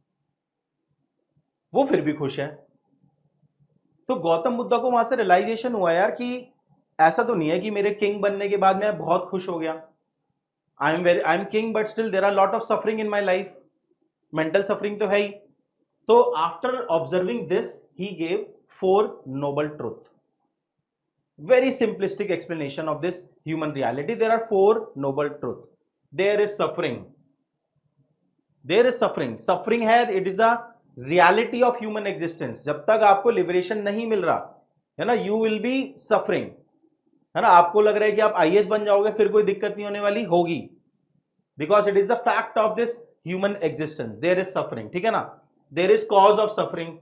वो फिर भी खुश है। तो गौतम बुद्धा को वहां से रियलाइजेशन हुआ यार कि ऐसा तो नहीं है कि मेरे किंग बनने के बाद मैं बहुत खुश हो गया, I am king but still there are lot of suffering in my life, mental suffering तो है ही। तो after observing this he gave 4 noble truth. Very simplistic explanation of this human reality. There are 4 noble truth. There is suffering. There is suffering. Suffering है, it is the reality of human existence. जब तक आपको लिबरेशन नहीं मिल रहा है ना, you will be suffering, है ना। आपको लग रहा है कि आप आईएएस बन जाओगे, फिर कोई दिक्कत नहीं होने वाली होगी, because it is the fact of this human existence. There is suffering, ठीक है ना। There is cause of suffering.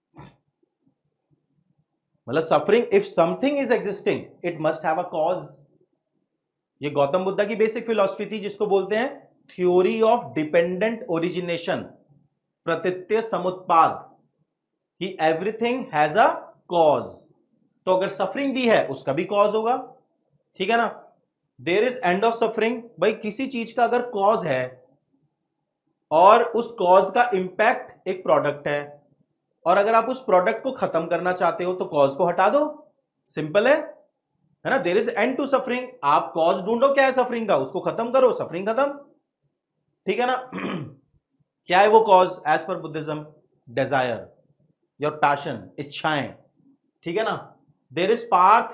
मतलब suffering, if something is existing it must have a cause. ये गौतम बुद्धा की बेसिक फिलॉसफी थी, जिसको बोलते हैं theory of dependent origination, Pratitya Samutpada, कि एवरीथिंग हैज अ कॉज। तो अगर सफरिंग भी है उसका भी कॉज होगा, ठीक है ना। There is end of suffering, भाई किसी चीज का अगर कॉज है और उस कॉज का इंपैक्ट एक प्रोडक्ट है, और अगर आप उस प्रोडक्ट को खत्म करना चाहते हो तो कॉज को हटा दो, सिंपल है ना। There is end to suffering, आप कॉज ढूंढो क्या है सफरिंग का, उसको खत्म करो, सफरिंग खत्म, ठीक है ना। क्या है वो cause as per Buddhism, desire, your passion, इच्छाएं, ठीक है ना। There is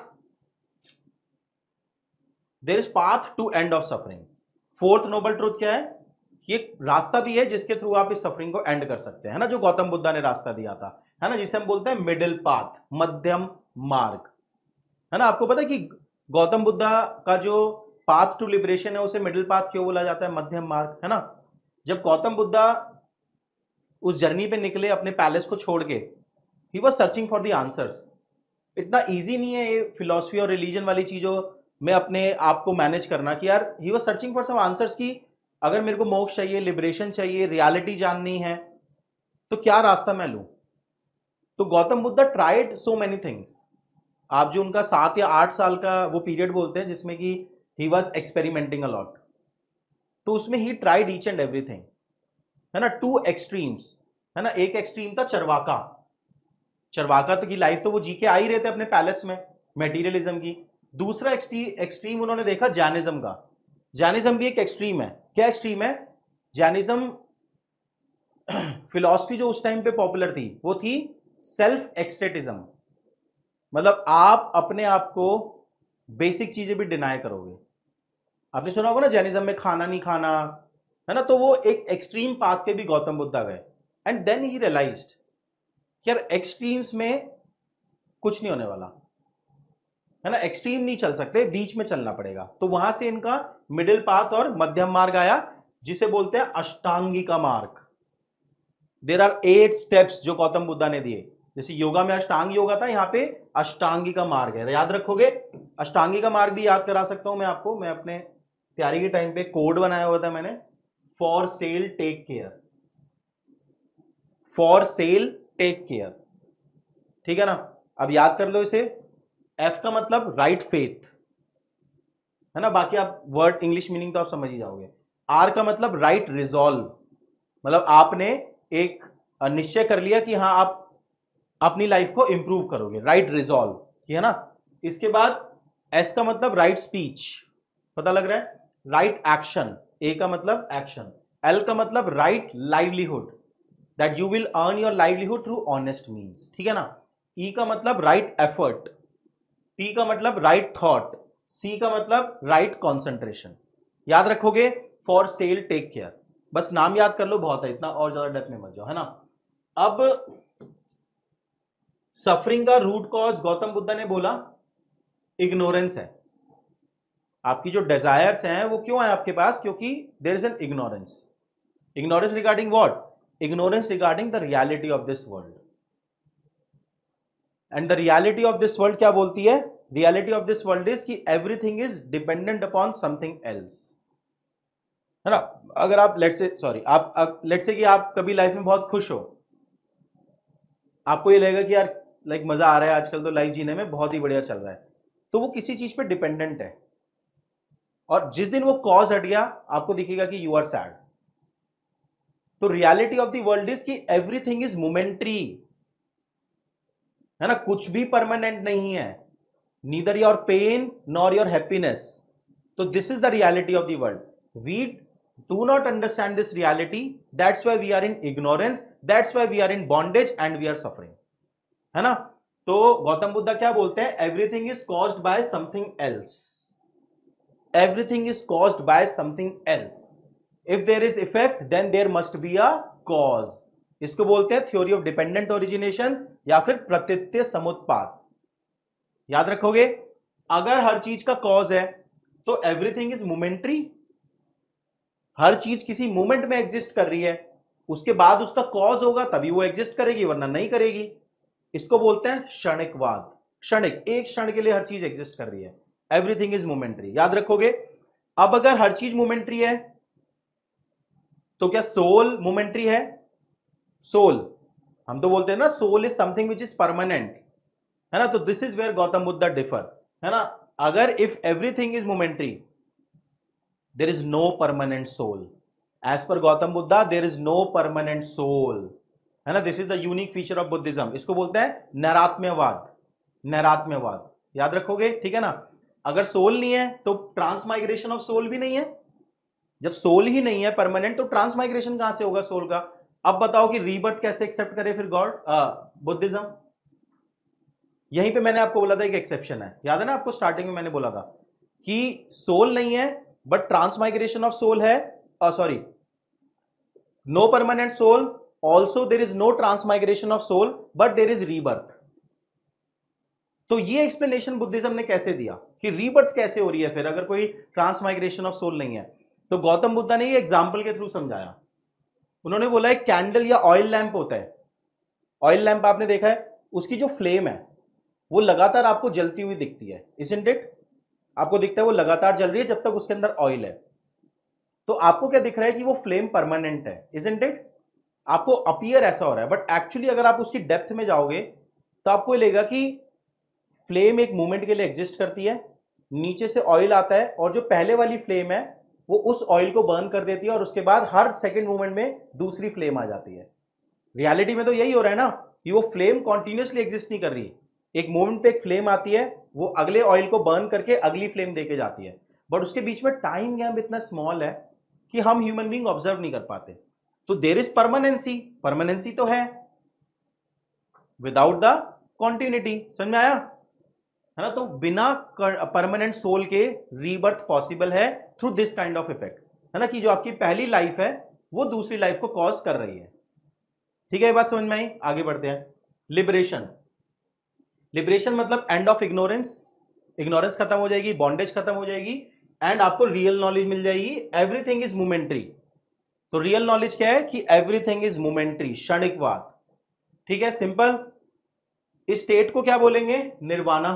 path to end of suffering. 4th noble truth क्या है, कि एक रास्ता भी है जिसके थ्रू आप इस सफरिंग को एंड कर सकते हैं, है ना, जो गौतम बुद्धा ने रास्ता दिया था, है ना, जिसे हम बोलते हैं मिडिल पाथ, मध्यम मार्ग, है ना। आपको पता है कि गौतम बुद्धा का जो पाथ टू लिबरेशन है उसे मिडिल पाथ क्यों बोला जाता है, मध्यम मार्ग, है ना। जब गौतम बुद्धा उस जर्नी पे निकले अपने पैलेस को छोड़ के, he was searching for the answers. इतना ईजी नहीं है ये फिलॉसफी और रिलीजन वाली चीजों में अपने आप को मैनेज करना, कि यार he was searching for some answers, की अगर मेरे को मोक्ष चाहिए, लिबरेशन चाहिए, रियलिटी जाननी है, तो क्या रास्ता मैं लूं। तो Gautam Buddha tried so many things. आप जो उनका 7 या 8 साल का वो पीरियड बोलते हैं जिसमें कि ही वॉज एक्सपेरिमेंटिंग अलॉट, तो उसमें ही ट्राइड ईच एंड एवरीथिंग, है ना। टू एक्सट्रीम्स, है ना। एक एक्सट्रीम था चरवाका, चरवाका तो की लाइफ तो वो जी के आ ही रहे थे अपने पैलेस में मेटीरियलिज्म की। दूसरा एक्सट्रीम उन्होंने देखा जैनिज्म का। जैनिज्म भी एक एक्सट्रीम है। क्या एक्सट्रीम है? जैनिज्म फिलॉसफी जो उस टाइम पे पॉपुलर थी वो थी सेल्फ एक्सटेटिज्म, मतलब आप अपने आप को बेसिक चीजें भी डिनाई करोगे। आपने सुना होगा ना जैनिज्म में खाना नहीं खाना, है ना। तो वो एक एक्सट्रीम पाथ पे भी गौतम बुद्धा गए, एंड देन ही रियलाइज्ड कि यार एक्सट्रीम्स में कुछ नहीं होने वाला, है ना। एक्सट्रीम नहीं चल सकते, बीच में चलना पड़ेगा। तो वहां से इनका मिडिल पाथ और मध्यम मार्ग आया, जिसे बोलते हैं अष्टांगी का मार्ग। देर आर 8 स्टेप्स जो गौतम बुद्धा ने दिए। जैसे योगा में अष्टांग योगा था, यहाँ पे अष्टांगी का मार्ग है, याद रखोगे। अष्टांगी का मार्ग भी याद करा सकता हूं मैं आपको। मैं अपने तैयारी के टाइम पे कोड बनाया हुआ था मैंने, for self take care, for self take care, ठीक है ना। अब याद कर लो इसे। एफ का मतलब राइट फेथ, है ना। बाकी आप वर्ड इंग्लिश मीनिंग तो आप समझ ही जाओगे। आर का मतलब राइट रिजॉल्व, मतलब आपने एक निश्चय कर लिया कि हाँ आप अपनी लाइफ को इंप्रूव करोगे, राइट रिजॉल्व, है ना। इसके बाद एस का मतलब राइट स्पीच, पता लग रहा है। राइट एक्शन, ए का मतलब एक्शन। एल का मतलब right livelihood, that you will earn your livelihood through honest means, ठीक है ना। ई का मतलब राइट एफर्ट, पी का मतलब राइट थॉट, सी का मतलब राइट कॉन्सेंट्रेशन। याद रखोगे फॉर सेल टेक केयर, बस नाम याद कर लो, बहुत है, इतना और ज्यादा डेप्थ में मत जाओ, है ना। अब सफरिंग का रूट कॉज गौतम बुद्धा ने बोला इग्नोरेंस है। आपकी जो डिजायर्स हैं वो क्यों है आपके पास? क्योंकि there is an ignorance. Ignorance regarding what? Ignorance regarding the reality of this world. And the reality of this world क्या बोलती है? Reality of this world is कि everything is dependent upon something else, है ना। अगर आप लेट्स से सॉरी आप लेट्स से कि आप कभी लाइफ में बहुत खुश हो, आपको ये लगेगा कि यार लाइक मजा आ रहा है आजकल तो लाइफ जीने में, बहुत ही बढ़िया चल रहा है, तो वो किसी चीज पे डिपेंडेंट है। और जिस दिन वो कॉज हट गया आपको दिखेगा कि यू आर सैड। तो reality of the world is कि एवरीथिंग इज मोमेंट्री, है ना। कुछ भी परमानेंट नहीं है, neither your pain nor your happiness. तो this is the reality of the world. We do not understand this reality, that's why we are in ignorance, that's why we are in bondage and we are suffering, है ना। तो गौतम बुद्धा क्या बोलते हैं? Everything is caused by something else, everything is caused by something else. If there is effect then there must be a cause. इसको बोलते हैं थ्योरी ऑफ डिपेंडेंट ओरिजिनेशन या फिर प्रतीत्य समुत्पाद। याद रखोगे, अगर हर चीज का कॉज है तो एवरीथिंग इज मोमेंट्री, हर चीज किसी मोमेंट में एग्जिस्ट कर रही है, उसके बाद उसका कॉज होगा तभी वो एग्जिस्ट करेगी, वरना नहीं करेगी। इसको बोलते हैं क्षणिकवाद। क्षणिक, एक क्षण के लिए हर चीज एग्जिस्ट कर रही है, एवरीथिंग इज मोमेंट्री, याद रखोगे। अब अगर हर चीज मोमेंट्री है तो क्या सोल मोमेंट्री है? सोल, हम तो बोलते हैं ना soul is something which is permanent, है ना। तो this is where Gautam Buddha differ, है ना। अगर if everything is momentary there is no permanent soul, as per Gautam Buddha there is no permanent soul, है ना। This is the unique feature of Buddhism. इसको बोलते हैं नैरात्म्यवाद, नैरात्म्यवाद, याद रखोगे, ठीक है ना। अगर सोल नहीं है तो ट्रांसमाइग्रेशन ऑफ सोल भी नहीं है। जब सोल ही नहीं है परमानेंट तो ट्रांसमाइग्रेशन कहां से होगा सोल का? अब बताओ कि रीबर्थ कैसे एक्सेप्ट करे फिर गॉड बुद्धिज्म? यहीं पे मैंने आपको बोला था एक एक्सेप्शन है, याद है ना आपको, स्टार्टिंग में मैंने बोला था कि सोल नहीं है बट ट्रांसमाइग्रेशन ऑफ सोल है, sorry, no permanent soul, also there is no transmigration of soul but there is rebirth. तो ये एक्सप्लेनेशन बुद्धिज्म ने कैसे दिया कि रीबर्थ कैसे हो रही है फिर अगर कोई ट्रांसमाइग्रेशन ऑफ सोल नहीं है? तो गौतम बुद्धा ने ये एग्जाम्पल के थ्रू समझाया। उन्होंने बोला एक कैंडल या ऑयल लैंप होता है, ऑयल लैंप आपने देखा है, उसकी जो फ्लेम है वो लगातार आपको जलती हुई दिखती है, इजंट इट? आपको दिखता है वो लगातार जल रही है जब तक उसके अंदर ऑयल है। तो आपको क्या दिख रहा है कि वो फ्लेम परमानेंट है, इजंट इट? आपको अपीयर ऐसा हो रहा है, बट एक्चुअली अगर आप उसकी डेप्थ में जाओगे तो आपको लगेगा कि फ्लेम एक मोमेंट के लिए एग्जिस्ट करती है, नीचे से ऑयल आता है और जो पहले वाली फ्लेम है वो उस ऑयल को बर्न कर देती है और उसके बाद हर सेकंड मोमेंट में दूसरी फ्लेम आ जाती है। रियलिटी में तो यही हो रहा है ना कि वो फ्लेम कॉन्टिन्यूसली एग्जिस्ट नहीं कर रही, एक मोमेंट पे एक फ्लेम आती है, वो अगले ऑयल को बर्न करके अगली फ्लेम देके जाती है, बट उसके बीच में टाइम गैप इतना स्मॉल है कि हम ह्यूमन बीइंग ऑब्जर्व नहीं कर पाते। तो देयर इज परमानेंसी, परमानेंसी तो है विदाउट द कॉन्टिन्यूटी, समझ में आया है ना। तो बिना परमानेंट सोल के रीबर्थ पॉसिबल है through this kind of effect, है ना, कि जो आपकी पहली लाइफ है वो दूसरी लाइफ को कॉज कर रही है। ठीक है, ये बात समझ में आई, आगे बढ़ते हैं। लिबरेशन, लिबरेशन मतलब एंड ऑफ इग्नोरेंस, इग्नोरेंस खत्म हो जाएगी, बॉन्डेज खत्म हो जाएगी एंड आपको रियल नॉलेज मिल जाएगी। एवरीथिंग इज मोमेंट्री, तो रियल नॉलेज क्या है कि एवरीथिंग इज मोमेंट्री, क्षणिकवाद। ठीक है, सिंपल। इस स्टेट को क्या बोलेंगे? निर्वाणा।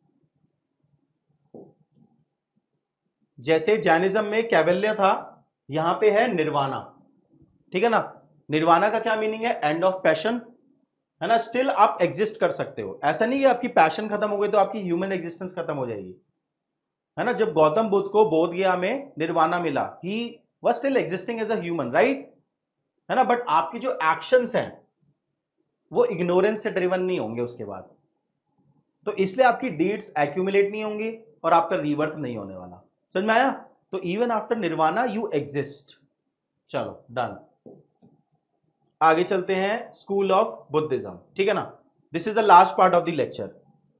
जैसे जैनिज्म में कैवल्य था, यहां पे है निर्वाणा। ठीक है ना, निर्वाणा का क्या मीनिंग है? एंड ऑफ पैशन, है ना। स्टिल आप एग्जिस्ट कर सकते हो, ऐसा नहीं कि आपकी पैशन खत्म हो गई तो आपकी ह्यूमन एग्जिस्टेंस खत्म हो जाएगी, है ना। जब गौतम बुद्ध को बोध गया में निर्वाणा मिला, ही was still existing as a human, right, है ना। बट आपकी जो एक्शंस हैं वो इग्नोरेंस से ड्रिवन नहीं होंगे उसके बाद, तो इसलिए आपकी डीड्स एक्यूमुलेट नहीं होंगी और आपका रीबर्थ नहीं होने वाला। समझ में आया? तो even after nirvana you exist. चलो डन, आगे चलते हैं। स्कूल ऑफ बुद्धिज्म, ठीक है ना। This is the last part of the lecture.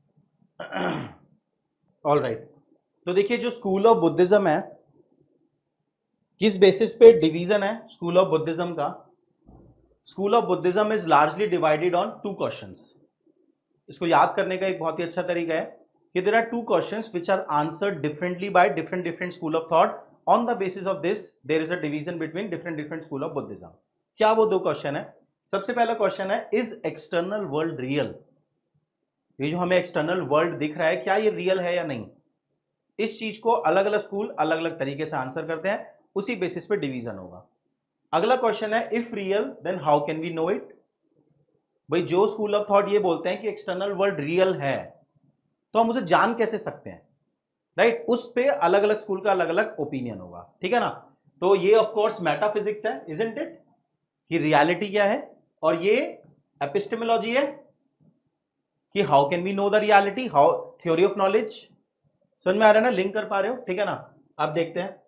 All right, तो देखिए जो स्कूल ऑफ बुद्धिज्म है, किस बेसिस पे डिवीजन है स्कूल ऑफ बुद्धिज्म का? School of Buddhism is largely divided on 2 questions. इसको याद करने का एक बहुत ही अच्छा तरीका है कि there are 2 questions which are answered differently by different school of thought. On the basis of this there is a division between different school of Buddhism. क्या वो 2 क्वेश्चन है? सबसे पहला क्वेश्चन है, इज एक्सटर्नल वर्ल्ड रियल? ये जो हमें एक्सटर्नल वर्ल्ड दिख रहा है, क्या ये रियल है या नहीं? इस चीज को अलग अलग स्कूल अलग अलग तरीके से आंसर करते हैं, उसी बेसिस पे डिवीजन होगा। अगला क्वेश्चन है, if real then how can we know it? भाई जो स्कूल ऑफ थॉट ये बोलते हैं कि एक्सटर्नल वर्ल्ड रियल है, तो हम उसे जान कैसे सकते हैं, राइट? उस पे अलग अलग स्कूल का अलग अलग ओपिनियन होगा, ठीक है ना। तो ये ऑफ कोर्स मेटाफिजिक्स है, इजंट इट, कि रियलिटी क्या है, और ये एपिस्टेमोलॉजी है कि how can we know the reality, how theory of knowledge. समझ में आ रहा है ना, लिंक कर पा रहे हो, ठीक है ना। अब देखते हैं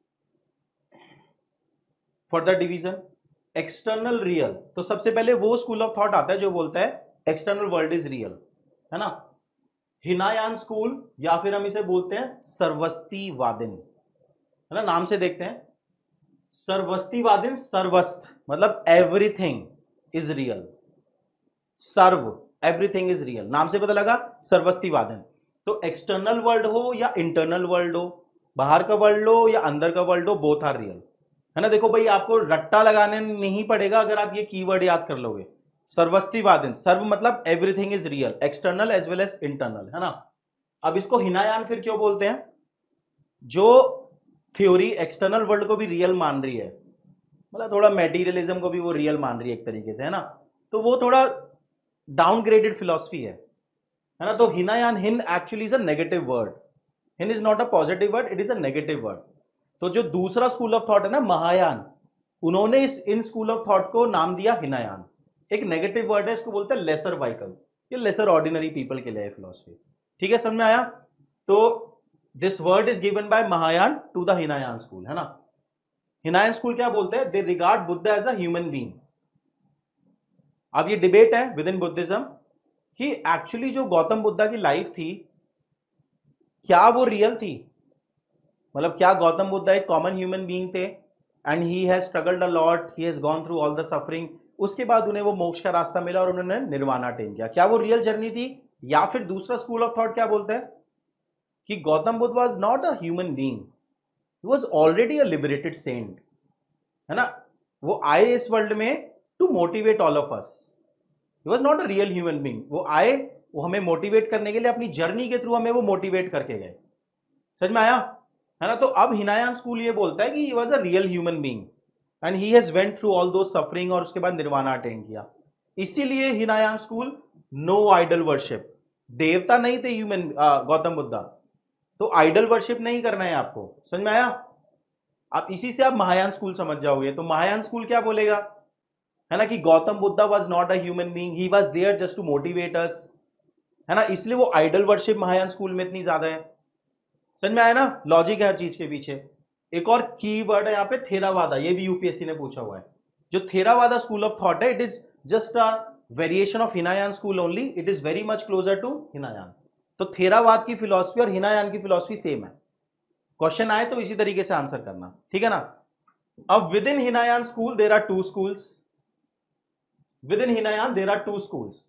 for the division external real. तो सबसे पहले वो स्कूल ऑफ थॉट आता है जो बोलता है एक्सटर्नल वर्ल्ड इज रियल, है ना। हिनायान स्कूल, या फिर हम इसे बोलते हैं सर्वस्तिवादिन, है ना। नाम से देखते हैं, सर्वस्तिवादिन, सर्वस्त मतलब एवरीथिंग इज रियल, सर्व एवरीथिंग इज रियल, नाम से पता लगा सर्वस्तिवादिन। तो एक्सटर्नल वर्ल्ड हो या इंटरनल वर्ल्ड हो, बाहर का वर्ल्ड हो या अंदर का वर्ल्ड हो, बोथ आर रियल, है ना। देखो भाई, आपको रट्टा लगाने नहीं पड़ेगा अगर आप ये कीवर्ड याद कर लोगे। सर्वस्तिवादिन, सर्व मतलब everything is real, external as well as internal, है ना। अब इसको हिनायान फिर क्यों बोलते हैं? जो थ्योरी एक्सटर्नल वर्ल्ड को भी रियल मान रही है, मतलब थोड़ा मेटीरियलिज्म को भी वो रियल मान रही है एक तरीके से, है ना, तो वो थोड़ा डाउनग्रेडेड फिलॉसफी है ना। तो हिनायान, हिन actually is a negative word, हिन is not a positive word, it is a negative word. तो जो दूसरा स्कूल ऑफ थॉट है ना, महायान, उन्होंने इन स्कूल ऑफ थॉट को नाम दिया हिनायान। एक नेगेटिव वर्ड है, इसको बोलते हैं लेसर वाइकल, ये लेसर ऑर्डिनरी पीपल के लिए है फिलॉसफी, ठीक है, समझ में आया। तो this word is given by Mahayana to the Hinayana school, है ना। हिनायान स्कूल क्या बोलते हैं? They regard Buddha as a human being. अब ये डिबेट है विद इन बुद्धिज्म कि एक्चुअली जो गौतम बुद्धा की लाइफ थी, क्या वो रियल थी? मतलब क्या गौतम बुद्धा एक कॉमन ह्यूमन बीइंग थे and he has struggled a lot, he has gone through all the suffering, उसके बाद उन्हें वो मोक्ष का रास्ता मिला और उन्होंने निर्वाणा अटेन किया, क्या वो रियल जर्नी थी? या फिर दूसरा स्कूल ऑफ थॉट क्या बोलते हैं कि Gautam Buddha was not a human being, he was already a liberated saint, है ना। वो आए इस वर्ल्ड में to motivate all of us, he was not a real human being. वो आए, वो हमें मोटिवेट करने के लिए अपनी जर्नी के थ्रू हमें वो मोटिवेट करके गए, समझ में आया, है ना। तो अब हिनायान स्कूल ये बोलता है कि he was a real human being and he has went through all those suffering और उसके बाद निर्वाणा अटेन किया। इसीलिए Hinayana school no idol worship, देवता नहीं थे ह्यूमन गौतम बुद्धा। तो आइडल वर्शिप नहीं करना है आपको, समझ में आया? आप इसी से आप महायान स्कूल समझ जाओगे। तो महायान स्कूल क्या बोलेगा, है ना, कि Gautam Buddha was not a human being, he was there just to motivate us, है ना, इसलिए वो आइडल वर्शिप महायान स्कूल में इतनी ज्यादा है। समझ में आया ना, लॉजिक है हर चीज के पीछे। एक और की वर्ड है यहाँ पे, थेरावादा, ये भी यूपीएससी ने पूछा हुआ है। जो थेरावादा स्कूल ऑफ थॉट है, it is just a variation of Hinayana school only, it is very much closer to Hinayana. तो थेरावाद की फिलॉसफी और हिनायान की फिलॉसफी सेम है। क्वेश्चन आए तो इसी तरीके से आंसर करना, ठीक है ना। अब within Hinayana school there are two schools, within Hinayana there are two schools.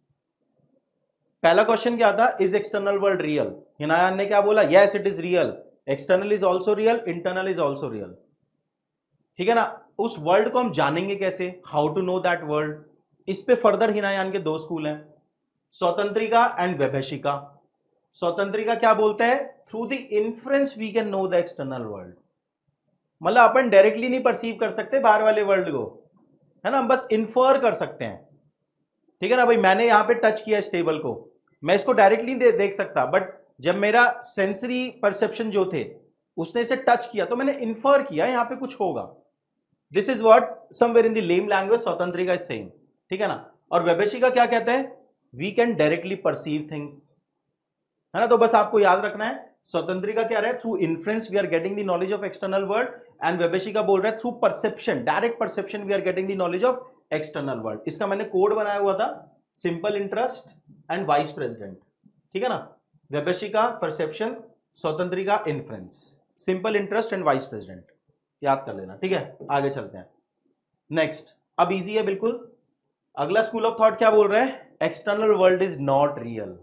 पहला क्वेश्चन क्या था, is external world real? Hinayana ने क्या बोला, yes it is real, external is also real, internal is also real, ठीक है ना। उस वर्ल्ड को हम जानेंगे कैसे, how to know that world, इस पे फर्दर हिनायान के दो स्कूल हैं, स्वतंत्रिका एंड वैभेशिका। स्वतंत्रिका क्या बोलते हैं, through the inference we can know the external world, मतलब अपन डायरेक्टली नहीं परसीव कर सकते बाहर वाले वर्ल्ड को, है ना, हम बस इन्फर कर सकते हैं, ठीक है ना भाई। मैंने यहां पे टच किया इस टेबल को, मैं इसको डायरेक्टली देख सकता, बट जब मेरा सेंसरी परसेप्शन जो थे उसने इसे टच किया तो मैंने इन्फर किया यहां पे कुछ होगा। This is what somewhere in the lame language Sautrantika is saying, ठीक है ना। और वैभेशिका क्या कहते हैं, we can directly perceive things, है ना। तो बस आपको याद रखना है, स्वतंत्रिका क्या रहा है, through influence we are getting the knowledge of external world, and Vaibhashika बोल रहा है through perception, direct perception we are getting the knowledge of external world. इसका मैंने कोड बनाया हुआ था, simple interest and vice president, ठीक है ना। Vaibhashika perception, Sautrantika influence, simple interest and vice president, याद कर लेना, ठीक है। आगे चलते हैं नेक्स्ट, अब इजी है बिल्कुल। अगला स्कूल ऑफ थॉट क्या बोल रहे हैं, external world is not real,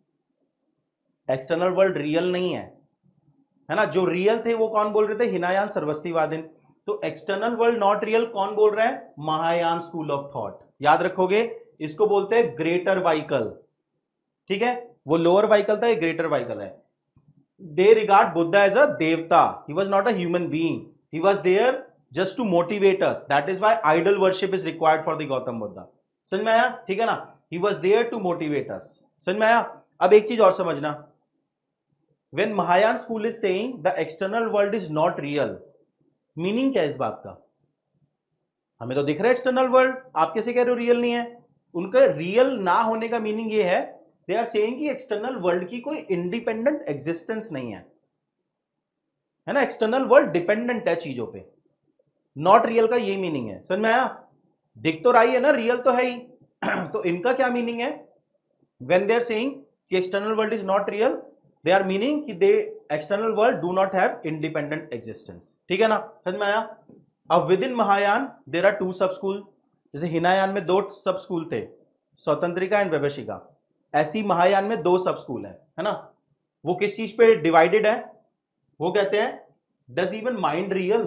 external world real नहीं है ना। जो रियल थे वो कौन बोल रहे थे, हिनायान सर्वस्तिवादिन। तो एक्सटर्नल वर्ल्ड नॉट रियल कौन बोल रहा है, महायान स्कूल ऑफ थॉट। याद रखोगे, इसको बोलते हैं ग्रेटर वाइकल, ठीक है। वो लोअर वाइकल था, ये ग्रेटर वाइकल है। They regard Buddha as a देवता, he was not a human being, he was there just to motivate us, that is why idol worship is required for the Gautam Buddha. समझ में आया, ठीक है ना, he was there to motivate us, समझ में आया। अब एक चीज और समझना, when Mahayan school is saying the external world is not real, meaning क्या है इस बात का, हमें तो दिख रहा है एक्सटर्नल वर्ल्ड, आप कैसे कह रहे हो रियल नहीं है। उनका रियल ना होने का मीनिंग ये है, दे आर सेइंग कि एक्सटर्नल वर्ल्ड की कोई इंडिपेंडेंट एग्जिस्टेंस नहीं है ना, एक्सटर्नल वर्ल्ड डिपेंडेंट है चीजों पे, नॉट रियल का ये मीनिंग है। समझ में आया, दिख तो रही है ना, रियल तो है ही तो इनका क्या मीनिंग है, व्हेन दे आर सेइंग कि external world is not real, they are meaning कि they external world do not have independent existence, ठीक है ना, समझ में आया। अब within Mahayana there are two sub school, जैसे हिनायान में दो सब स्कूल थे, स्वतंत्रिका एंड वैभेशिका, ऐसी महायान में दो सब स्कूल है ना। वो किस चीज पे डिवाइडेड है, वो कहते हैं डज इवन माइंड रियल।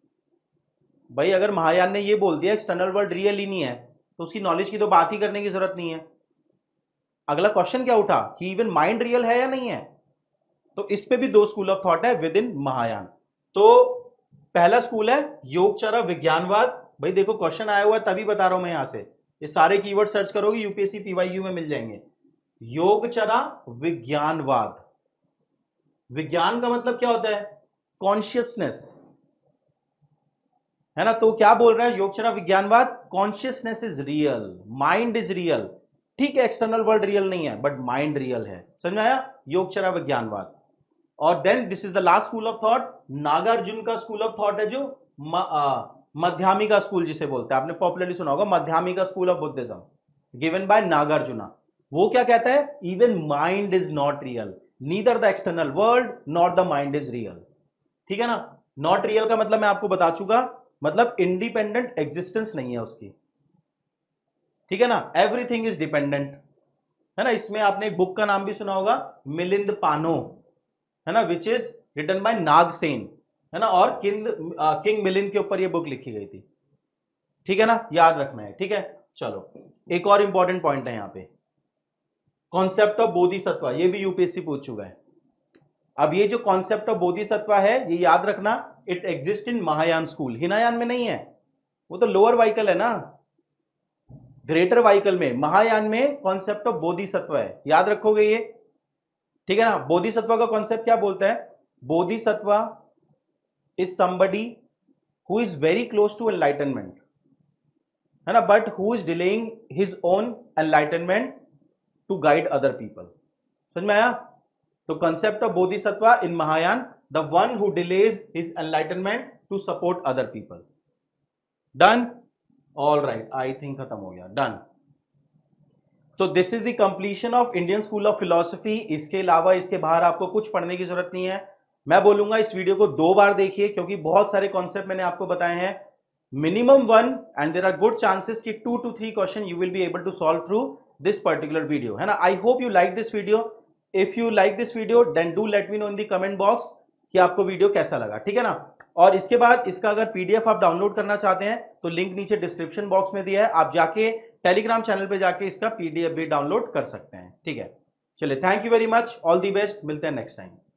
भाई अगर महायान ने ये बोल दिया एक्सटर्नल वर्ल्ड रियल ही नहीं है, तो उसकी नॉलेज की तो बात ही करने की जरूरत नहीं है। अगला क्वेश्चन क्या उठा कि इवन माइंड रियल है या नहीं है, तो इस पे भी दो स्कूल ऑफ थॉट है विद इन महायान। तो पहला स्कूल है योगचरा विज्ञानवाद। भाई देखो क्वेश्चन आया हुआ है तभी बता रहा हूं मैं, यहां से ये सारे कीवर्ड सर्च करोगे यूपीएससी पीवाईक्यू में मिल जाएंगे। योगचरा विज्ञानवाद, विज्ञान का मतलब क्या होता है, कॉन्शियसनेस, है ना। तो क्या बोल रहा है Yogachara Vijnanavada, consciousness is real, mind is real, ठीक है एक्सटर्नल वर्ल्ड रियल नहीं है बट माइंड रियल है। समझ में आया, योगचरा विज्ञानवाद। और then this is the last school of thought, Nagarjuna का स्कूल ऑफ थॉट है, जो मध्यामिका स्कूल जिसे बोलते हैं, आपने पॉपुलरली सुना होगा Madhyamika school of Buddhism, given by Nagarjuna. वो क्या कहता है, even mind is not real, neither the external world not the mind is real, ठीक है ना। नॉट रियल का मतलब मैं आपको बता चुका, मतलब इंडिपेंडेंट एग्जिस्टेंस नहीं है उसकी, ठीक है ना, एवरीथिंग इज डिपेंडेंट, है ना। इसमें आपने एक बुक का नाम भी सुना होगा, मिलिंद पानो, है ना, which is written by Nagasena, है ना, और किंग मिलिंद के ऊपर ये बुक लिखी गई थी, ठीक है ना, याद रखना है, ठीक है। चलो एक और इंपॉर्टेंट पॉइंट है यहां पे, कॉन्सेप्ट ऑफ बोधिसत्व, ये भी यूपीएससी पूछ चुका है। अब ये जो कॉन्सेप्ट ऑफ बोधिसत्व है ये याद रखना, it exist in Mahayana school, Hinayana में नहीं है, वो तो लोअर वाइकल है ना, ग्रेटर वाइकल में, महायान में कॉन्सेप्ट ऑफ बोधिसत्व है, याद रखोगे ये। ठीक है ना। बोधिसत्व का कॉन्सेप्ट क्या बोलता है? Bodhisattva is somebody who is very close to enlightenment, है ना, but who is delaying his own enlightenment to guide other people. समझ में आया? तो concept of Bodhisattva in Mahayana, the one who delays his enlightenment to support other people. Done? All right, I think खत्म हो गया। डन। तो this is the completion of Indian school of philosophy. इसके अलावा इसके बाहर आपको कुछ पढ़ने की जरूरत नहीं है। मैं बोलूंगा इस वीडियो को 2 बार देखिए, क्योंकि बहुत सारे कॉन्सेप्ट मैंने आपको बताए हैं। Minimum 1 and there are good chances कि 2 to 3 question you will be able to solve through this particular video, है ना। I hope you like this video. If you like this video then do let me know in the comment box कि आपको वीडियो कैसा लगा, ठीक है ना। और इसके बाद इसका अगर पीडीएफ आप डाउनलोड करना चाहते हैं तो लिंक नीचे डिस्क्रिप्शन बॉक्स में दिया है, आप जाके टेलीग्राम चैनल पे जाके इसका पीडीएफ भी डाउनलोड कर सकते हैं, ठीक है। चलिए, thank you very much, all the best, मिलते हैं नेक्स्ट टाइम।